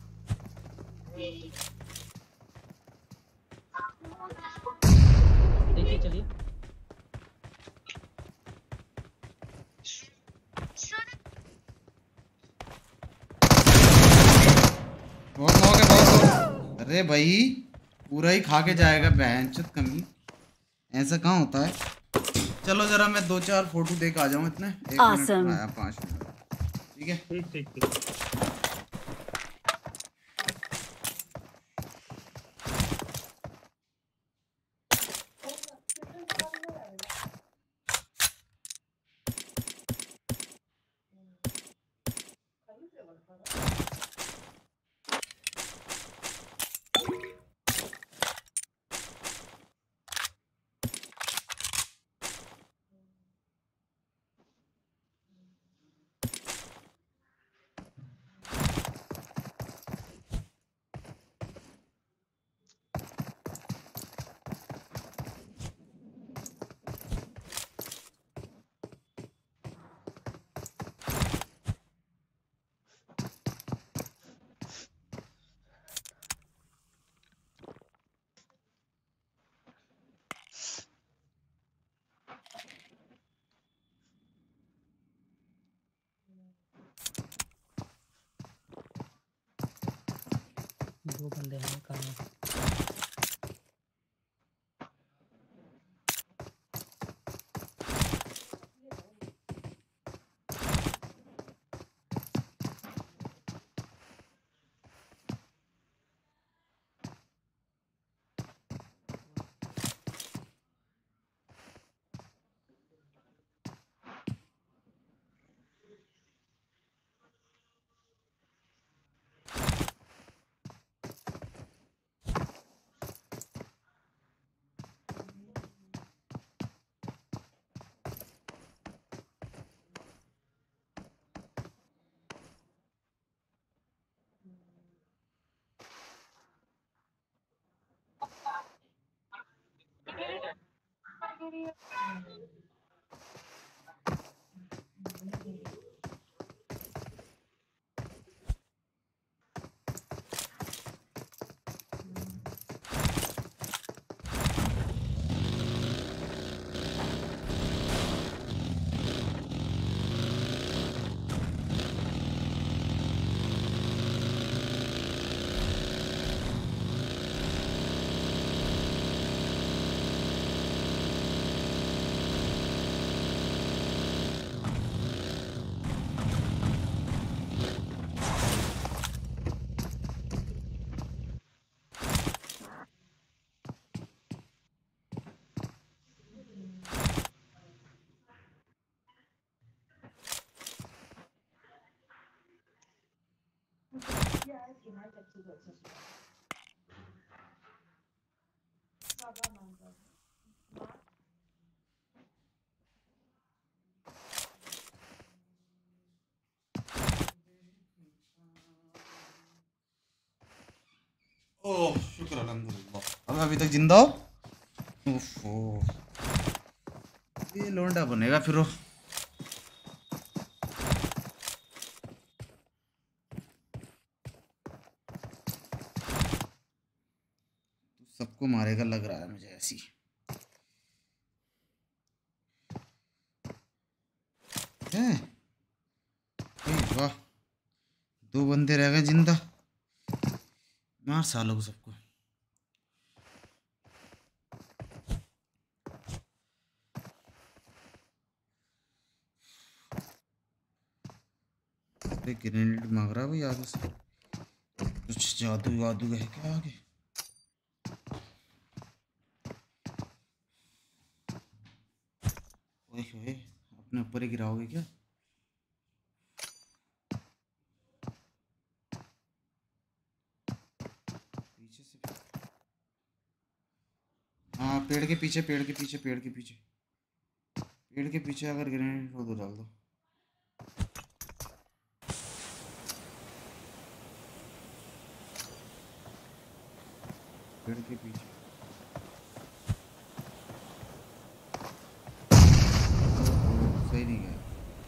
देखिए चलिए बहुत लोग है बहुत लोग। अरे भाई पूरा ही खा के जाएगा बहनचोद कमी ऐसा कहाँ होता है। चलो जरा मैं दो चार फोटो देख आ जाऊँ इतने एक Awesome. मिनट आया पाँच मिनट ठीक है। ठीक ठीक ठीक दो बंदे हैं कहाँ ओह शुक्र अल्हम्दुलिल्लाह। अब अभी तक जिंदा हो? ओफो ये लोंडा बनेगा फिर वो। सबको मारेगा लग रहा है मुझे ऐसी। है वाह, दो बंदे रह गए जिंदा। मार सालों को सबको। ग्रेनेड मांग रहा है भाई आगे से। कुछ जादू वादू है क्या आगे? ओए ओए अपने ऊपर ही गिराओगे क्या? पीछे से। हाँ पेड़ के पीछे, पेड़ के पीछे, पेड़ के पीछे, पेड़ के पीछे अगर ग्रेनेड हो तो डाल दो। पेड़ के पीछे सही नहीं गया।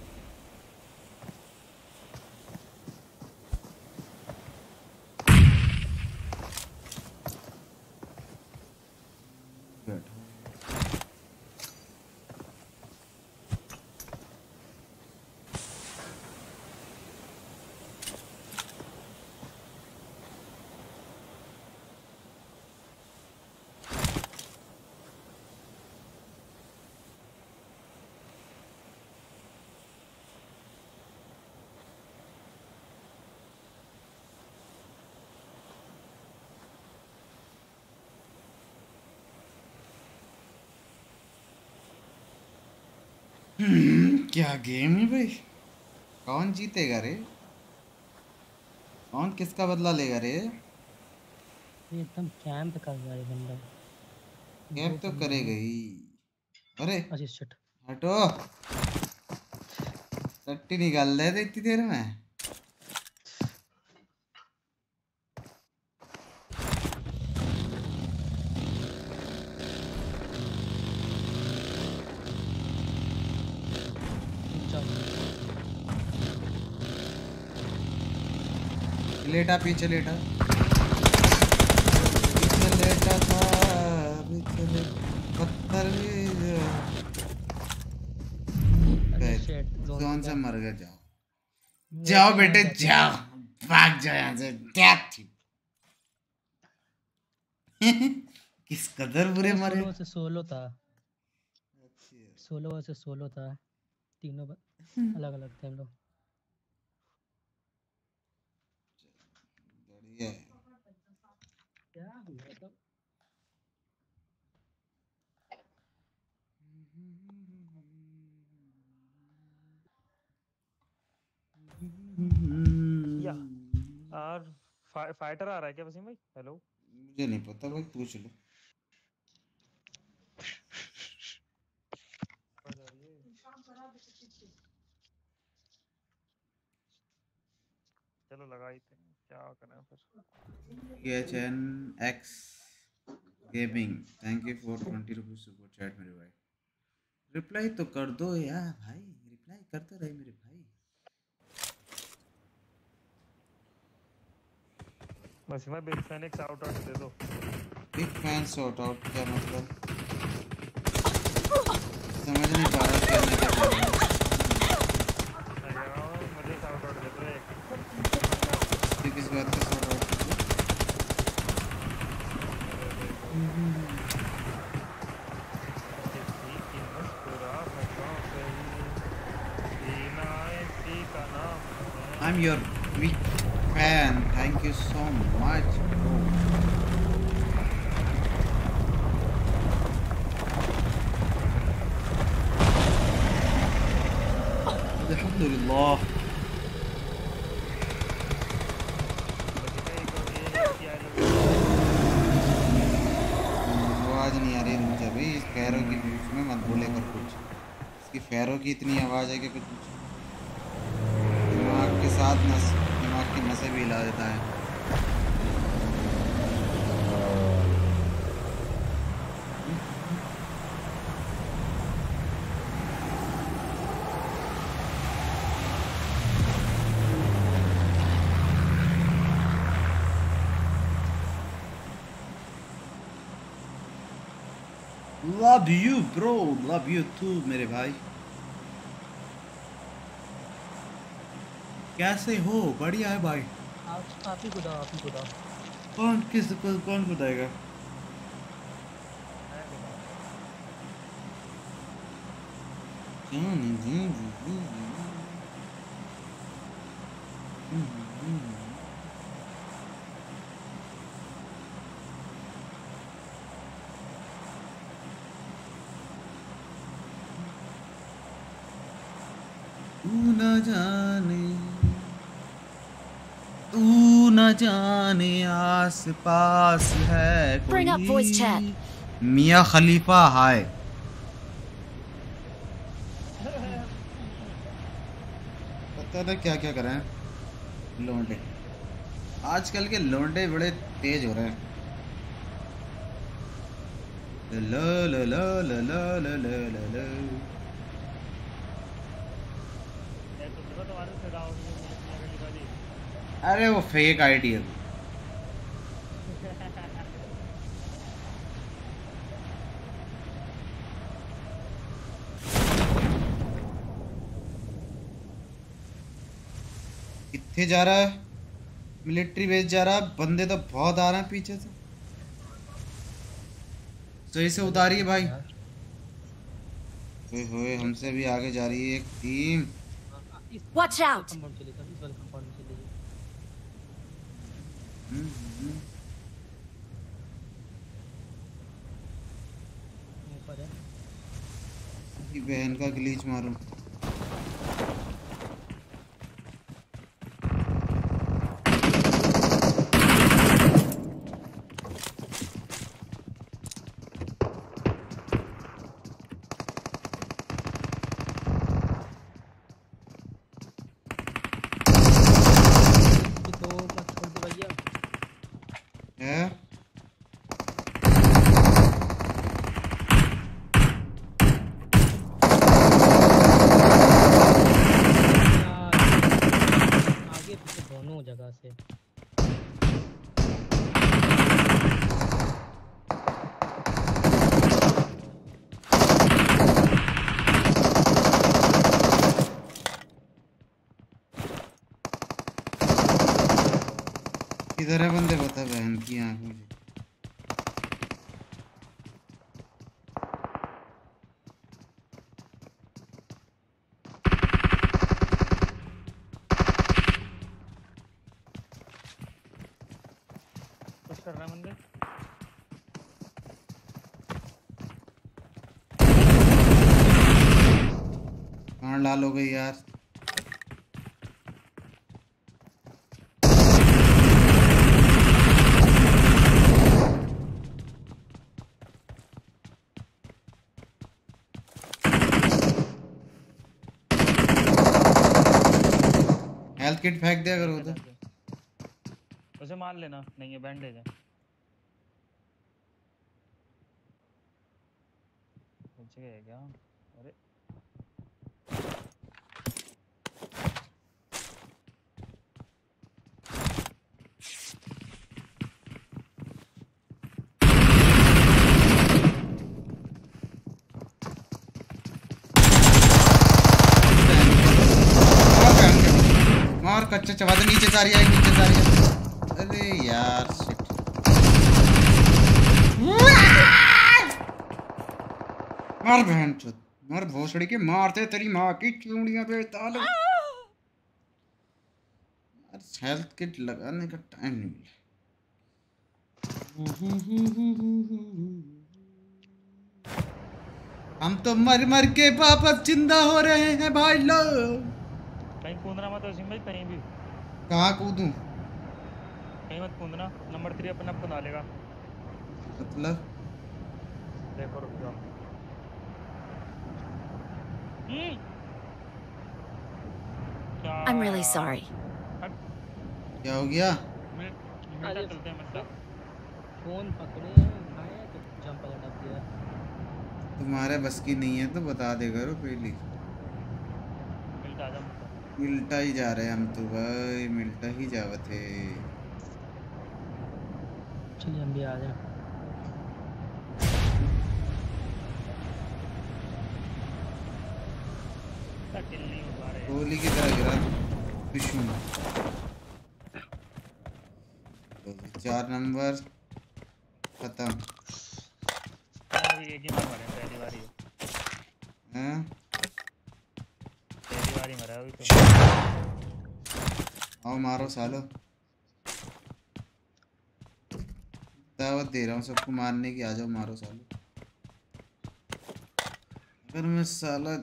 क्या गेम है भाई? कौन जीतेगा रे? कौन किसका बदला लेगा रे? ये एकदम कैंप कर रहा है बंदा। कैंप तो करेगा ही। अरे अच्छा शिट, हटो, टट्टी निकाल दे इतनी देर में। लेटा पीछे लेटा, पीछे लेटा था, पीछे ले पत्थर जोन से मर गए। जाओ जाओ बेटे जाओ, भाग जाओ यहाँ से। क्या थी किस कदर बुरे मरे। सोलो से सोलो था, सोलो से सोलो था, तीनों अलग अलग थे हम लोग। बढ़िया है। क्या हुआ तो या और फा, फाइटर आ रहा है क्या वसीम भाई? हेलो मुझे नहीं पता भाई, पूछ लो। चलो लगाई थे, क्या करें फिर। H N X gaming thank you for twenty rupees super chat मेरे भाई। रिप्लाई तो कर दो यार भाई, रिप्लाई करते रहे मेरे भाई। वसीम भाई बिग फैन एक शाउट आउट दे दो। बिग फैन शॉट आउट क्या मतलब? समझ नहीं पा रहा क्या मैं कर रहा हूँ। मुझे शाउट आउट दे दो एक। किस बात का shot out? I'm your big fan. Thank you so much, bro. Alhamdulillah. फैरो की बीच में मत बोले कर कुछ। इसकी फैरो की इतनी आवाज़ है कि कुछ दिमाग के साथ नस दिमाग की नसें भी हिला देता है। Love you bro, love you too मेरे भाई। कैसे हो? बढ़िया है भाई। आप आप ही खुदा आप ही खुदा कौन किस कौन कौन बताएगा? तू न जाने तू न जाने आस पास है Bring up voice chat. कोई। मियाँ खलीफा हाय। पता ना क्या क्या कर रहे हैं लोंडे। आजकल के लोंडे बड़े तेज हो रहे हैं। ला ला ला ला ला ला ला ला ला। ये तो देखो तुम्हारे से डाउन में लिखा दी। अरे वो फेक आईडी है। कितने जा रहा है? मिलिट्री बेस जा रहा है। बंदे तो बहुत आ रहे हैं पीछे से। सही से उतारिए भाई। ओए होए हमसे भी आगे जा रही है एक टीम। Watch out! कंपाउंड चले इस वाले कंपाउंड में चले हम्म, हम्म। ऊपर है की बहन का ग्लीच मारूं। ये तो मत छोड़ दो भैया है आगे पीछे दोनों जगह से किधर है बंदे? बता बहन की आँख मुझे। कुछ कर रहा है बंदे। कहाँ लाल हो गई यार? हेल्थ किट फेंक दिया करो उधर। उसे मार लेना। नहीं है बैंडेज है। बच गए क्या? अरे मार कच्चा चबा दे। नीचे जा रही है नीचे जा रही है। अरे यार शिट। मार बहन चोद मार भोसड़ी के मारते तेरी माँ की चूड़ियां पे ताल। यार हेल्थ किट लगाने का टाइम नहीं मिला। हम तो मर मर के वापस जिंदा हो रहे हैं भाई लोग। कहीं कूदना मत वसीम भाई कहीं भी। कहाँ कूदूं? कहीं मत कूदना। नंबर थ्री अपने आप को ना लेगा। मतलब देखो रुक जाओ। I'm really sorry. क्या हो गया? मिलता चलते हैं मिलता। फोन पकड़े हैं उठाए तो जंप लगा दिया। तुम्हारे बस की नहीं है तो बता दे करो पहले। मिलता आजा मिलता ही जा रहे हम तो भाई, मिलता ही जावत है। चलिए हम भी आ जाए। किल नहीं हो पा रहे। गोली की तरह गिरा दुश्मन। चार नंबर खत्म। अभी एक ही मार मारे पहली बारी है। हैं? पहली बारी मरा अभी तो। आओ मारो सालो। दावत दे रहा हूँ सबको मारने की, आ जाओ मारो सालो। अगर मैं साला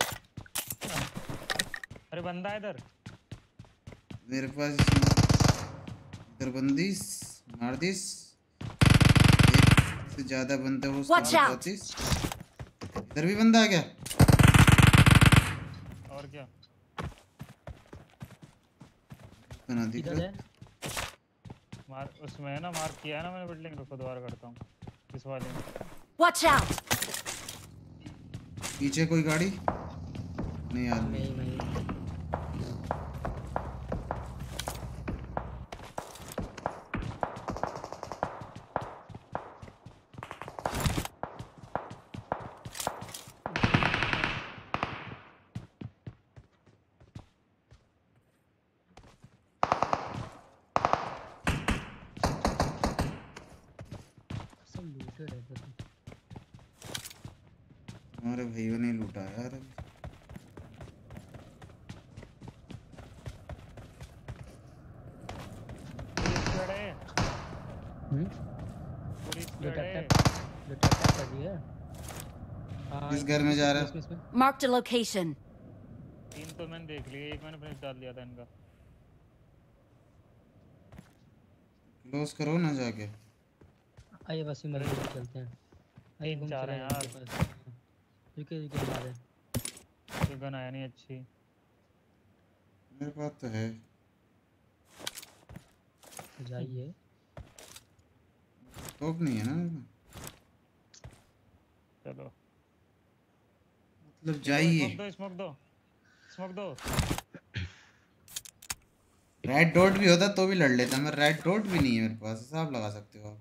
अरे बंदा है इधर। मेरे पास इधर बंदिश मार दिस। एक से ज्यादा बंदे हो Watch out! इधर भी बंदा आ गया। और क्या? बना दिख इधर रहा। है। मार उसमें है ना, मार्क किया है ना मैंने बिल्डिंग को। दोबारा करता हूँ इस वाले में। Watch out! पीछे कोई गाड़ी नहीं यार। नहीं नहीं सब लूटेड है बस। हमारे भाइयों ने लूटा यार। पुलिस खड़े है। हम्म पुलिस लूट खड़े है। अटैक लूट अटैक कर दिया। हाँ, किस घर में जा रहा है? इसमें- इसमें- Marked a location. तीन तो मैंने देख लिए, एक मैंने फिनिश डाल दिया था इनका। क्लोज करो ना जाके। आइए बस ही मर्जी से चलते हैं। आइए तीन घूम चार चले हैं इनके यार। पास। रुके रुके मारे। ये गन आया नहीं अच्छी। मेरे पास तो है। जाइए। स्कोप नहीं है ना मेरे पास। चलो मतलब जाइए। स्मोक दो, स्मोक दो, स्मोक दो। रेड डॉट भी होता तो भी लड़ लेता मैं। रेड डॉट भी नहीं है मेरे पास। हिसाब लगा सकते हो आप।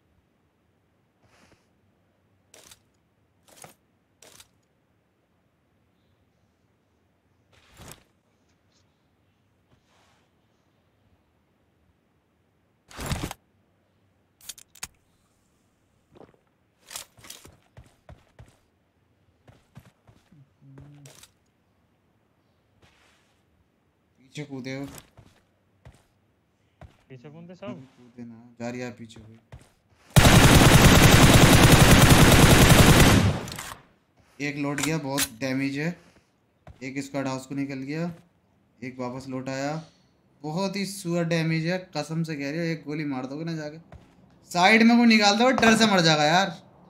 पीछे कूदे हो। पीछे कौन थे सब? कूदे ना जा रही है पीछे कोई। एक लौट गया, बहुत डैमेज है। एक स्क्वाड हाउस को निकल गया, एक वापस लौट आया। बहुत ही सुअर डैमेज है, कसम से कह रही हो। एक गोली मार दोगे ना जाके साइड में को निकाल दो, डर से मर जाएगा यार।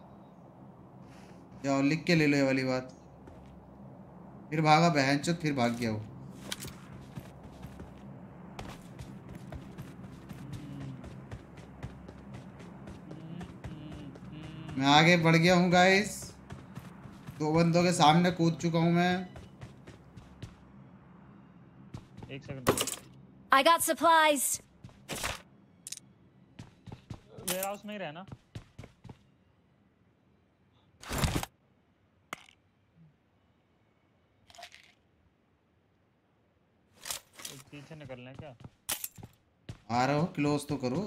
जाओ लिख के ले लो ये वाली बात। फिर भागा बहनचोद, फिर भाग गया वो। मैं आगे बढ़ गया हूँ गाइस। दो बंदों के सामने कूद चुका हूँ मैं। एक second. I got supplies. Warehouse में ही रहना। पीछे निकलना है क्या? आ रहे हो, क्लोज तो करो।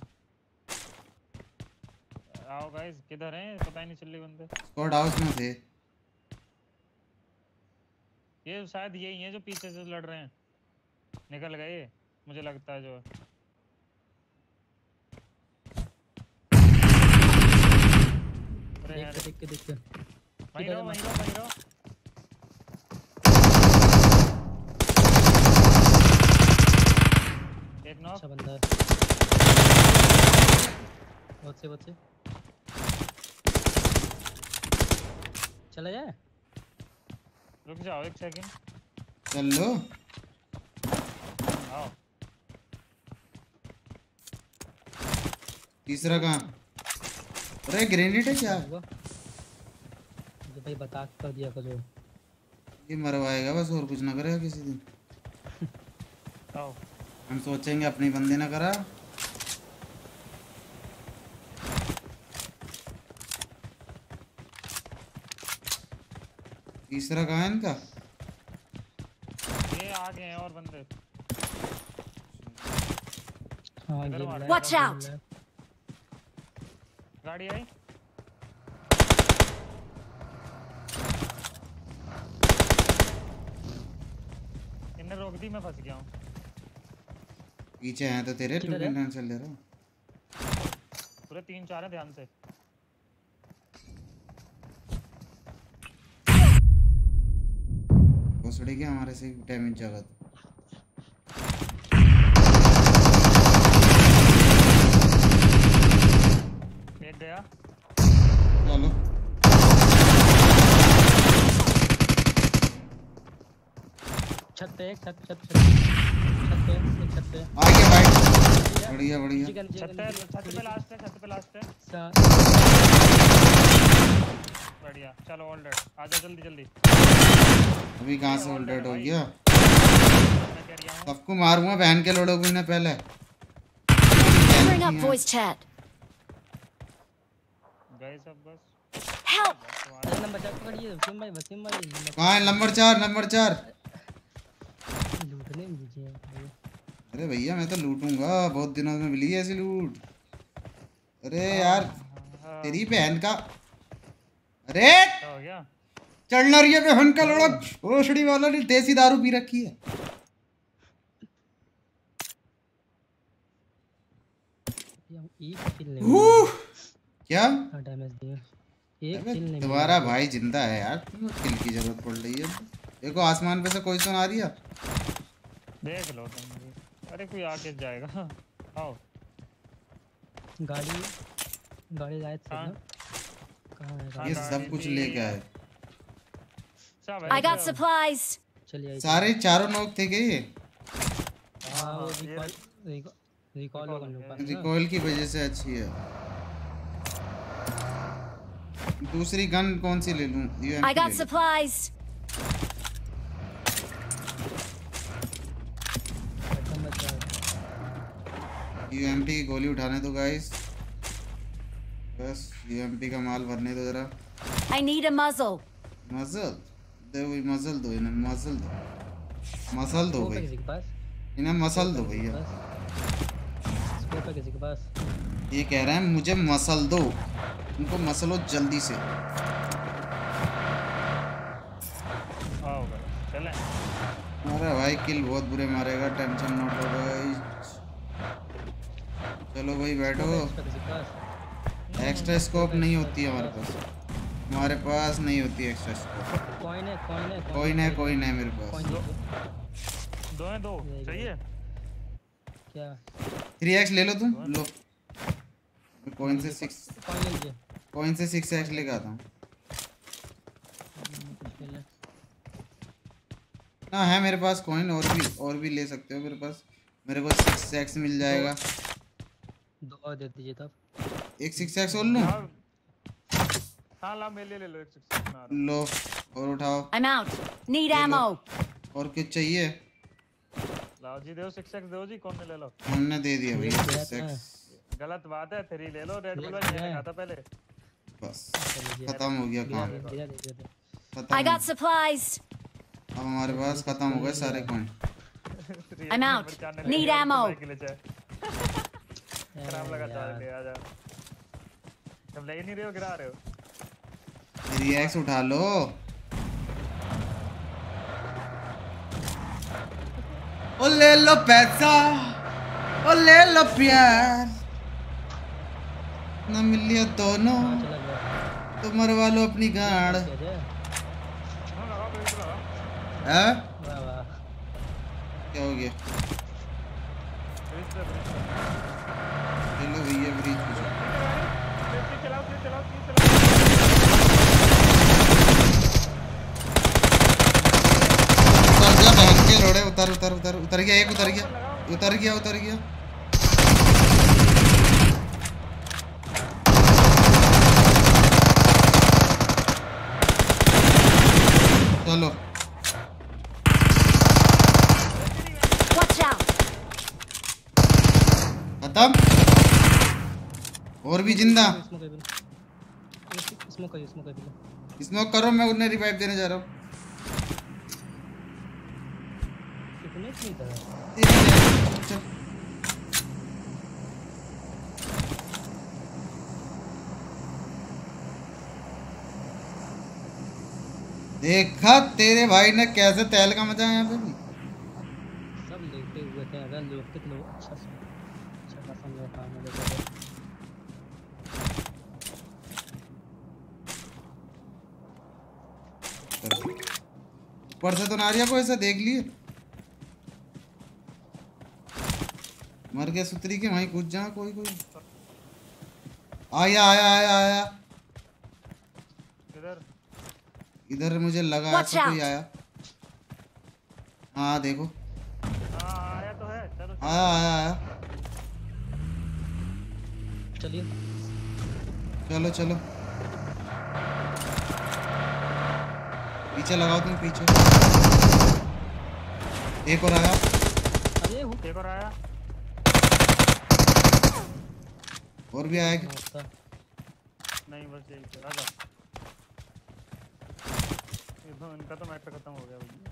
आओ गाइस, किधर हैं? पता ही नहीं चल रही बंदे। स्क्वाड हाउस में थे। ये शायद यही हैं जो पीछे से लड़ रहे हैं। निकल गए मुझे लगता है जो। अरे यार, देख के देख के वहीं रहो वहीं रहो वहीं रहो। एक नॉक। अच्छा बंदा है। बहुत से बहुत से चला जाए। रुक जाओ एक सेकंड। चल लो। आओ। तीसरा कहाँ? अरे ग्रेनेड है क्या? जो भाई बता कर दिया करो। ये मरवाएगा बस, और कुछ ना करेगा किसी दिन। आओ। हम सोचेंगे अपने बंदे ना करा। तीसरा कहाँ है इनका? ये आ गए हैं और बंदे। हाँ इधर ये मारो। black Watch है, out! black। गाड़ी आई। इनने रोक दी, मैं फंस गया हूँ। पीछे हैं तो तेरे किधर टू है? टेंशन ले रहा हूँ। पूरे तीन चार है, ध्यान से। भोसड़ी के हमारे से डैमेज जगह था। एक गया। चलो छत पे एक छत छत छत छत पे एक छत पे आगे भाई। बढ़िया बढ़िया। चिकन छत पे चिकन छत पे लास्ट है, छत पे लास्ट है। सा- बढ़िया, चलो ऑल डेड। आजा जल्दी जल्दी। अभी कहाँ से उल्टेट हो गया? मैं कह रहा हूँ सबको मारूंगा बहन के लोड़ों को ना पहले। Bring up voice chat. गए सब बस। Help! अरे नंबर चार पकड़िए वसीम भाई वसीम भाई नंबर- कहाँ है नंबर चार? नंबर चार। लूटने में दीजिए भाई। अरे भैया मैं तो लूटूंगा, बहुत दिनों में मिली है ऐसी लूट। अरे यार तेरी बहन का। अरे क्या हो गया? चढ़ना रही है बहन का लड़क। भोसड़ी वाला ने देसी दारू पी रखी है। ये हम एक किल नहीं उह, क्या? हाँ डैमेज दिया एक अबे किल नहीं तुम्हारा भाई जिंदा है यार, तुम्हें किल की जरूरत पड़ रही है। देखो आसमान पे से कोई सुन आ रही है। देख लो तुम भी। अरे कोई आके जाएगा। आओ। गाड़ी गाड़ी लायक से हाँ। ना कहाँ है हाँ, गाड़ी? ये सब कुछ लेके आए। सब है, I got सब। supplies. चलिए आइए। सारे चारों नोक थे क्या ये? हाँ वो ये- रिकॉल रिकॉल रिकॉल होगा मेरे पास ना। रिकॉइल की वजह से अच्छी है। दूसरी गन कौन सी ले लूं? I got supplies. नंबर चार यूएमपी की गोली उठाने दो गाइस। बस यूएमपी का माल भरने दो जरा। I need a muzzle. Muzzle दो भाई, मसल दो इन्हें, मसल दो, मसल दो स्कोप है भाई किसी के पास? इन्हें, मसल दो भैया। स्कोप है किसी के पास? ये कह रहे हैं मुझे मसल दो, उनको मसलो जल्दी से। आओ बस, चलें। अरे भाई किल बहुत बुरे मारेगा, टेंशन नॉट लो भाई। चलो भाई बैठो। स्कोप है किसी के पास? एक्स्ट्रा स्कोप नहीं होती है हमारे पास, हमारे पास नहीं होती एक्स्ट्रा स्कोप। कॉइन है कॉइन है कोई नहीं कोई नहीं मेरे कॉइन पास। दो दो हैं, दो चाहिए। क्या थ्री एक्स ले लो तुम, लो। कॉइन से सिक्स कॉइन ले लीजिए कॉइन से सिक्स एक्स लेके आता हूँ। कुछ ले ले। हाँ है मेरे पास कॉइन, और भी और भी ले सकते हो मेरे पास। मेरे को सिक्स एक्स मिल जाएगा। दो और दे दीजिए तब। एक सिक्स एक्स और लूँ? हाँ हाँ, ला मेरे लिए ले लो एक सिक्स बना रहा लो और उठाओ। I'm out. Need ले लो। ammo. और कुछ चाहिए? हूँ। लाओ जी, दो सिक्स एक्स दो जी, कौन ने ले लो। हमने दे दिया भैया ये सिक्स क्या है? एक्स। गलत बात है, थ्री ले लो। रेड ये बुल क्या ये है? लगा था पहले। बस चल लीजिए खत्म हो गया दिया काम, दे दिया दे दिया खत्म I हो got गया। supplies. अब हमारे पास खत्म हो गए सारे coin. I'm out. Need ammo. खराब लगा था, ले आ जा। तुम ले ही नहीं रहे हो, गिरा रहे हो। थ्री एक्स उठा लो। ओ ले लो पैसा, ओ ले लो प्यार, न मिलियो दोनों चला गया तो मरवा लो अपनी गाड़। क्या है? हाँ, लगाओ, ब्रिज पे लगाओ। हैं? वाह वाह क्या हो गया? ब्रिज पे, ब्रिज पे। चलो भैया ब्रिज पे चलो। ब्रिज पे चलाओ, ब्रिज चलाओ, ब्रिज चलाओ। उतर उतर उतर उतर गया, एक उतर गया उतर गया उतर गया चलो Watch out! खत्म और भी जिंदा। स्मोक करिए स्मोक करिए स्मोक करो, मैं उन्हें रिवाइव देने जा रहा हूँ। कितने की था चल देखा तेरे भाई ने कैसे तेल का मजा है यहाँ पे भी। सब लेटे हुए थे। अगर लोग कितने लोग अच्छा अच्छा खासा मेरा काम है देखो। ऊपर से तो नारिया को ऐसा देख लिए, मर गया सुतरी के वहीं कूद जा। कोई कोई आया आया आया आया इधर इधर मुझे लगा Watch ऐसा कोई out. आया। हाँ देखो हाँ आया तो है। चलो आया आया आया चलिए चलो चलो पीछे लगाओ तुम पीछे। एक और आया। अरे वो एक और आया। और भी आएगा। होता नहीं बस यही थे। आजा ये तो इनका तो मैटर खत्म हो गया भैया।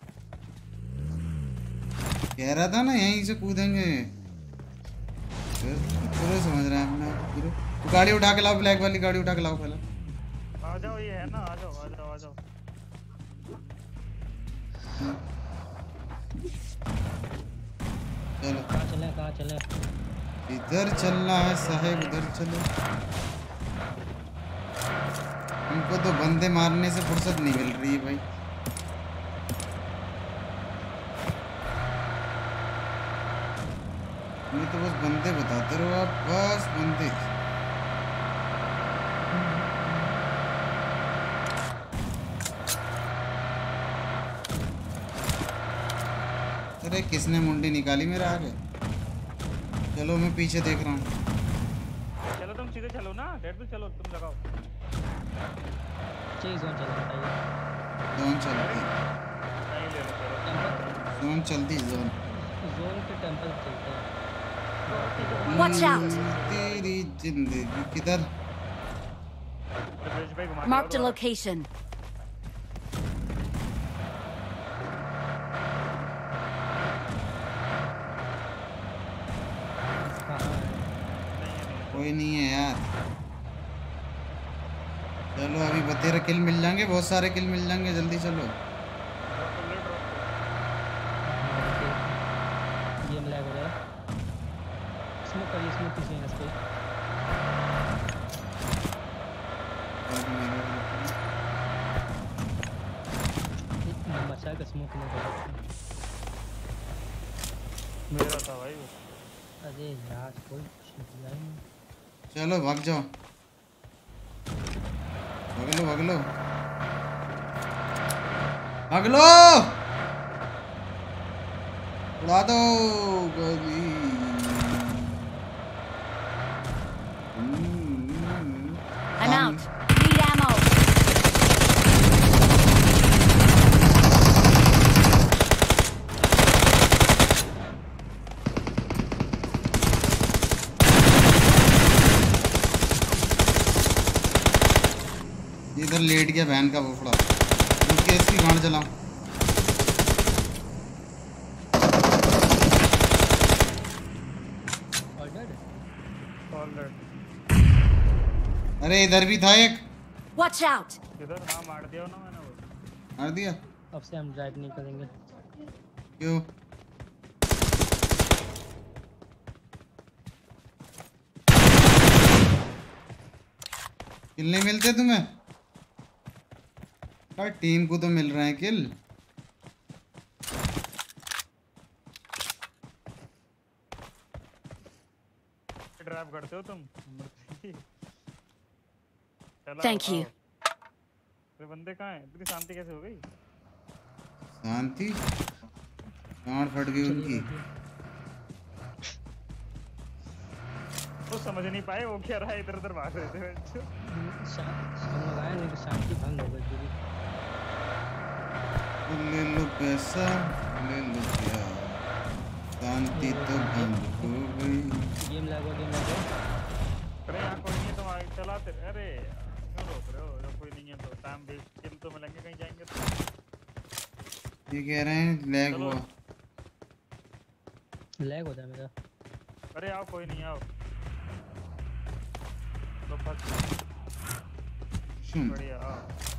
कह रहा था ना यहीं से कूदेंगे। फिर पूरे समझ रहे हैं अपने पूरे। तो गाड़ी उठा के लाओ, ब्लैक वाली गाड़ी उठा के लाओ पहले। आ जाओ ये है ना, आ जाओ आ जाओ आ जाओ। चलो कहाँ चले कहाँ चले इधर चलना है साहेब, उधर चलो। हमको तो बंदे मारने से फुर्सत नहीं मिल रही है भाई। मैं तो बस बंदे बताते रहो आप, बस बंदे। अरे किसने मुंडी निकाली मेरे आगे। चलो मैं पीछे देख रहा हूँ। चलो तुम सीधे चलो ना, डेड पे चलो तुम लगाओ। चाहिए जोन चलो बताइए जोन चलती नहीं ले लो चलो। टेम्पल जोन चलती जोन। जोन के टेम्पल चलते हैं Watch out! तेरी जिंदगी किधर। ब्रिज पे घुमा के Marked a लाओ location. कहाँ है कोई नहीं है यार। चलो अभी बतेरे किल मिल जाएंगे, बहुत सारे किल मिल जाएंगे, जल्दी चलो। गेम लैग हो रहा है स्मोक करिए स्मोक किसी है इस पे बचा के स्मोक नहीं कर सकते मेरा था भाई वो। अरे यार कोई कुछ नहीं किया ही नहीं चलो भाग जाओ, भाग लो भाग लो भाग लो, उड़ा दो गोली। I'm out. Need ammo. इधर लेट गया बहन का बुफड़ा, रुक के इसकी गांड चलाऊं। ऑलरेडी अरे इधर भी था एक, Watch out! इधर हाँ मार दिया ना मैंने वो। मार दिया। अब से हम ड्राइव नहीं करेंगे क्यों? किल नहीं मिलते तुम्हें? यार टीम को तो मिल रहे हैं किल। ड्राइव करते हो तुम। चलो Thank you. ये बंदे कहाँ हैं? इतनी शांति कैसे हो गई? शांति गांड फट गई उनकी। वो समझ नहीं पाए वो क्या रहा है, इधर उधर भाग रहे थे। लगाया नहीं तो शांति भंग हो गई पूरी। ले लो पैसा ले लो प्यार, शांति तो भंग हो गई। गेम लैग हो गेम लैग हो। अरे यहाँ कोई नहीं है तुम आगे चलाते। अरे क्यों रोक रहे हो, जब कोई नहीं है तो टाइम वेस्ट, किल तो मिलेंगे कहीं जाएंगे तो। ये कह रहे हैं लैग हुआ। लैग होता है मेरा। अरे आओ कोई नहीं, आओ तो फंस शुम बढ़िया आओ।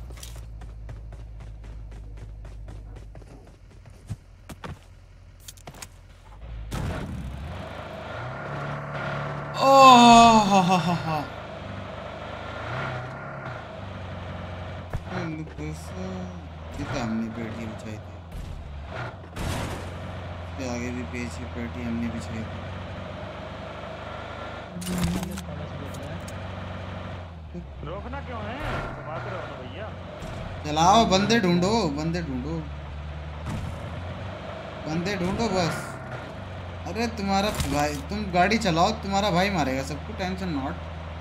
ओह हा हा हा हा जितना हमने पेटी बिछाई थी, इसके आगे भी पेज की पेटी हमने बिछाई थी। रोकना क्यों है, घुमाते रहो ना भैया। चलाओ, बंदे ढूंढो बंदे ढूंढो बंदे ढूंढो बस। अरे तुम्हारा भाई, तुम गाड़ी चलाओ, तुम्हारा भाई मारेगा सबको, टेंशन नॉट।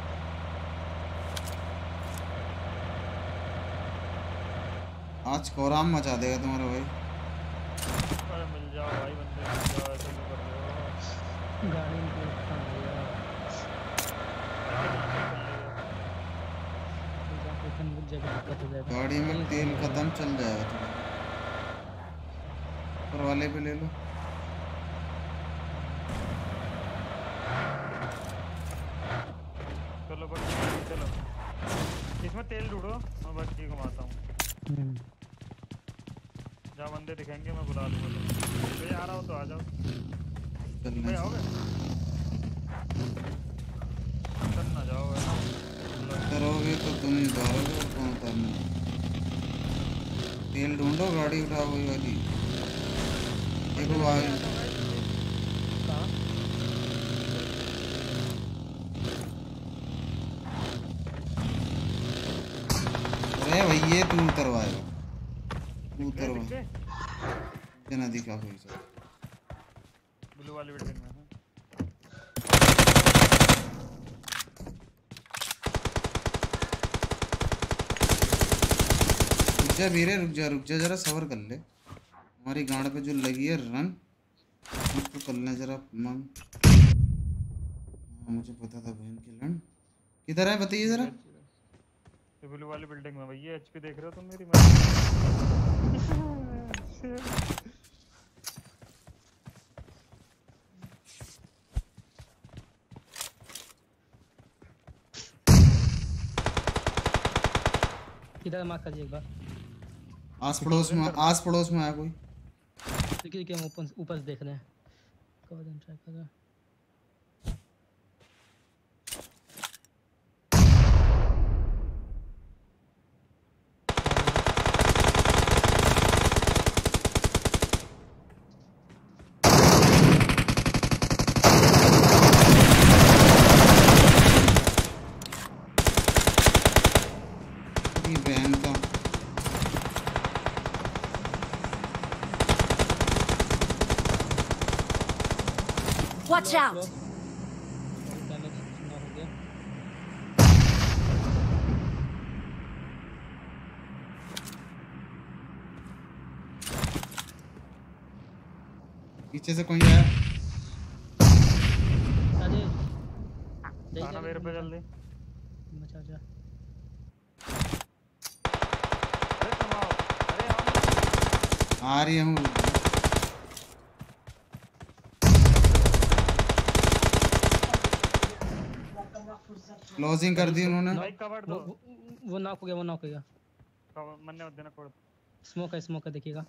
आज कोराम मचा देगा तुम्हारा भाई। अरे मिल जाओ भाई, बंदे मिल जाओ, ऐसे क्यों कर रहे हो। गाड़ी में तेल खत्म हो गया। जाके फिर मुझ जगह दिक्कत हो जाएगी। गाड़ी में तेल खत्म, चल जाएगा थोड़ा। ऊपर वाले पे ले लो। चलो बस चलो, इसमें तेल ढूंढो, मैं बस की घुमाता हूँ। जहाँ बंदे दिखेंगे मैं बुला लूँगा। तो आ रहा हो तो आ जाओ। चलना भाई आओगे? चल ना जाओ है। करोगे तो तुम ही उतारोगे, और कौन उतारना। तेल ढूंढो, गाड़ी उठाओ वही वाली। देखो भाई कहाँ? अरे भैया तू उतरवाएगा, तू दिख उतरवा। गए? मुझे ना दिखा कोई सा। ब्लू वाली बिल्डिंग में है। रुक जा वीरे, रुक जा रुक जा जरा, सबर कर ले। हमारी गांड पे जो लगी है रन, उसको कर ले जरा मन। हाँ मुझे पता था बहन की लन किधर है, बताइए जरा। ये ब्लू वाली बिल्डिंग में भैया, एचपी देख रहे हो तुम मेरी? किधर मार्क करिए एक बार। आस पड़ोस में, आस पड़ोस में आया कोई। देखिए देखिए हम ऊपर ऊपर से देख रहे हैं। कवर देन ट्राई कर रहा है। ये बहन का Watch out! डैमेज ना हो गया। पीछे से कोई आया। अरे आना मेरे पे जल्दी। मचा जा। अरे तुम आओ, अरे आओ ना। आ रही हूँ। क्लोजिंग कर दी उन्होंने। भाई कवर वो दो। वो- वो नॉक हो गया, वो नॉक हो गया। कवर मरने मत देना, छोड़। स्मोक है, स्मोक है, देखिएगा।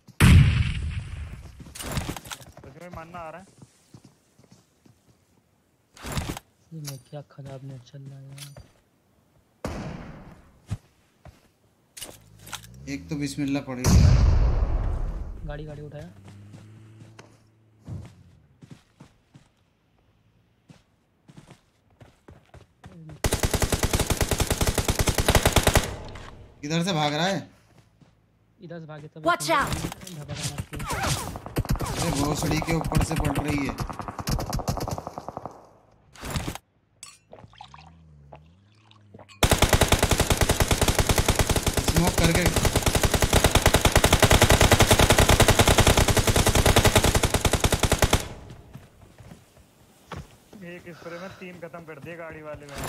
उसमें मानना आ रहा है। ये मैं क्या खराब नेट चल रहा है यार। एक तो बिस्मिल्लाह पड़ी। गाड़ी गाड़ी उठाया। इधर से भाग रहा है। इधर से भागे तब Watch out! धबा मारती है। अरे भोसड़ी के ऊपर से पड़ रही है। स्मोक करके एक स्प्रे में तीन खत्म कर दिए गाड़ी वाले में।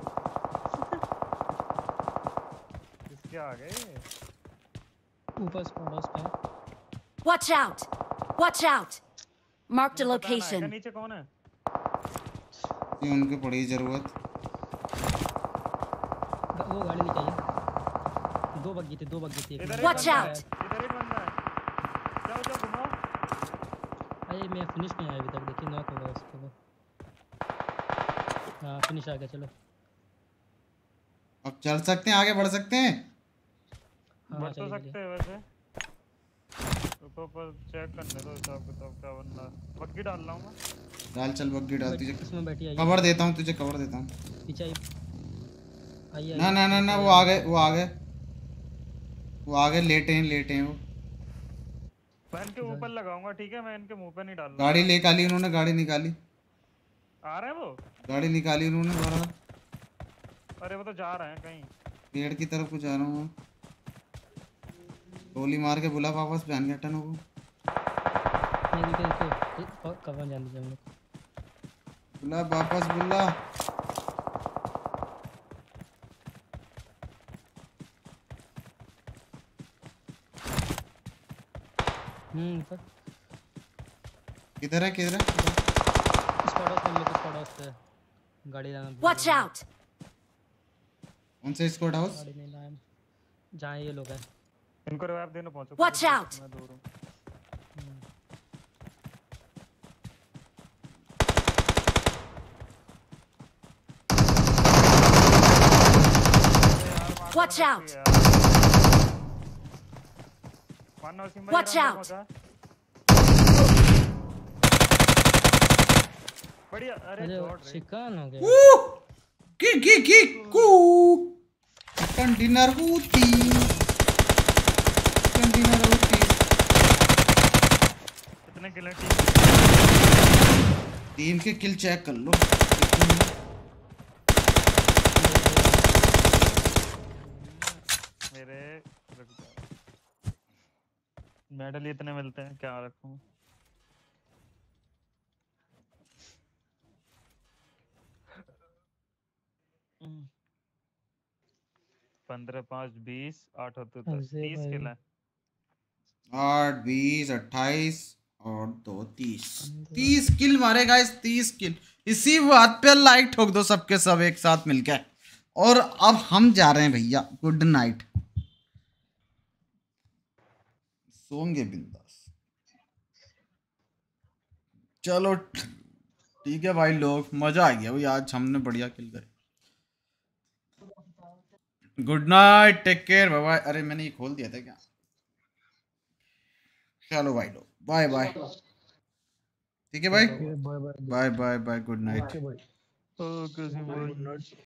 किसके आ गए? ऊपर स्पॉट हाउस पे है। Watch out! Watch out! Marked a बताना है, location. नीचे कौन है? ये उनके पड़ी जरूरत। ग- वो गाड़ी लेके आइए। दो बग्गी थे दो बग्गी थी एक इधर में। एक Watch बंदा out! है, इधर एक बंदा है। जाओ जाओ घुमाओ। अरे मैं फिनिश नहीं आया अभी तक, देखिए नॉक होगा उसको वो। हाँ फिनिश आ गया, चलो। अब चल सकते हैं, आगे बढ़ सकते हैं। हाँ बढ़ तो चलिए सकते चलिए। हैं वैसे। ऊपर ऊपर चेक करने दो हिसाब किताब क्या बनना है। बग्गी डाल रहा हूँ मैं। डाल चल बग्गी डाल, बैठ- तुझे इसमें बैठी आइए। कवर देता हूँ, तुझे कवर देता हूँ। पीछे आइए। आइए ना आइए, ना ना ना पीछे वो आ आइए। गए, वो आ गए, वो आ गए, लेटे हैं लेटे हैं वो। मैं इनके ऊपर लगाऊंगा, ठीक है? मैं इनके मुंह पे नहीं डाल रहा। गाड़ी निकाली उन्होंने, गाड़ी निकाली, आ रहे हैं वो? गाड़ी निकाली उन्होंने बाहर। अरे वो तो जा रहे हैं कहीं। पेड़ की तरफ को जा रहा हूँ मैं। गोली मार के बुला वापस पहन के हटन को। नहीं देखो देखो कवर जान दीजिए हम लोग। बुला वापस बुला। हम्म ऊपर किधर है किधर है? स्पॉट हाउस पे, स्पॉट हाउस पे गाड़ी लाना भूल Watch गया। out! कौन से स्क्वाड हाउस? गाड़ी नहीं लाया, जहाँ ये लोग हैं। इनको रिवाइव देने पहुंचो। Watch out! मैं दूर हूँ। Watch out! मानना वसीम भाई Watch अंदर out! पहुंचा। बढ़िया। अरे अरे दौड़ रहे। चिकन हो गया। की की की कू कंटेनर होती, कंटेनर होती। कितने किल हैं टीम? टीम के किल चेक कर लो। मेरे रुक जाओ। मेडल ही इतने मिलते हैं, क्या रखूं? पंद्रह पाँच बीस आठ होते तो अजय तीस भाई। किल है। आठ बीस अट्ठाईस और दो तीस, तीस किल मारे गाइस, तीस किल। इसी बात पे लाइक ठोक दो सबके सब एक साथ मिलकर। और अब हम जा रहे हैं भैया, गुड नाइट, सोंगे बिंदास। चलो ठीक है भाई लोग, मजा आ गया भाई, आज हमने बढ़िया किल करे। Good night, take care, bye bye. अरे मैंने ये खोल दिया था क्या? चलो भाई लोग, बाय बाय। ठीक है भाई, bye bye bye bye bye, good night. Okay भाई। ओके भाई।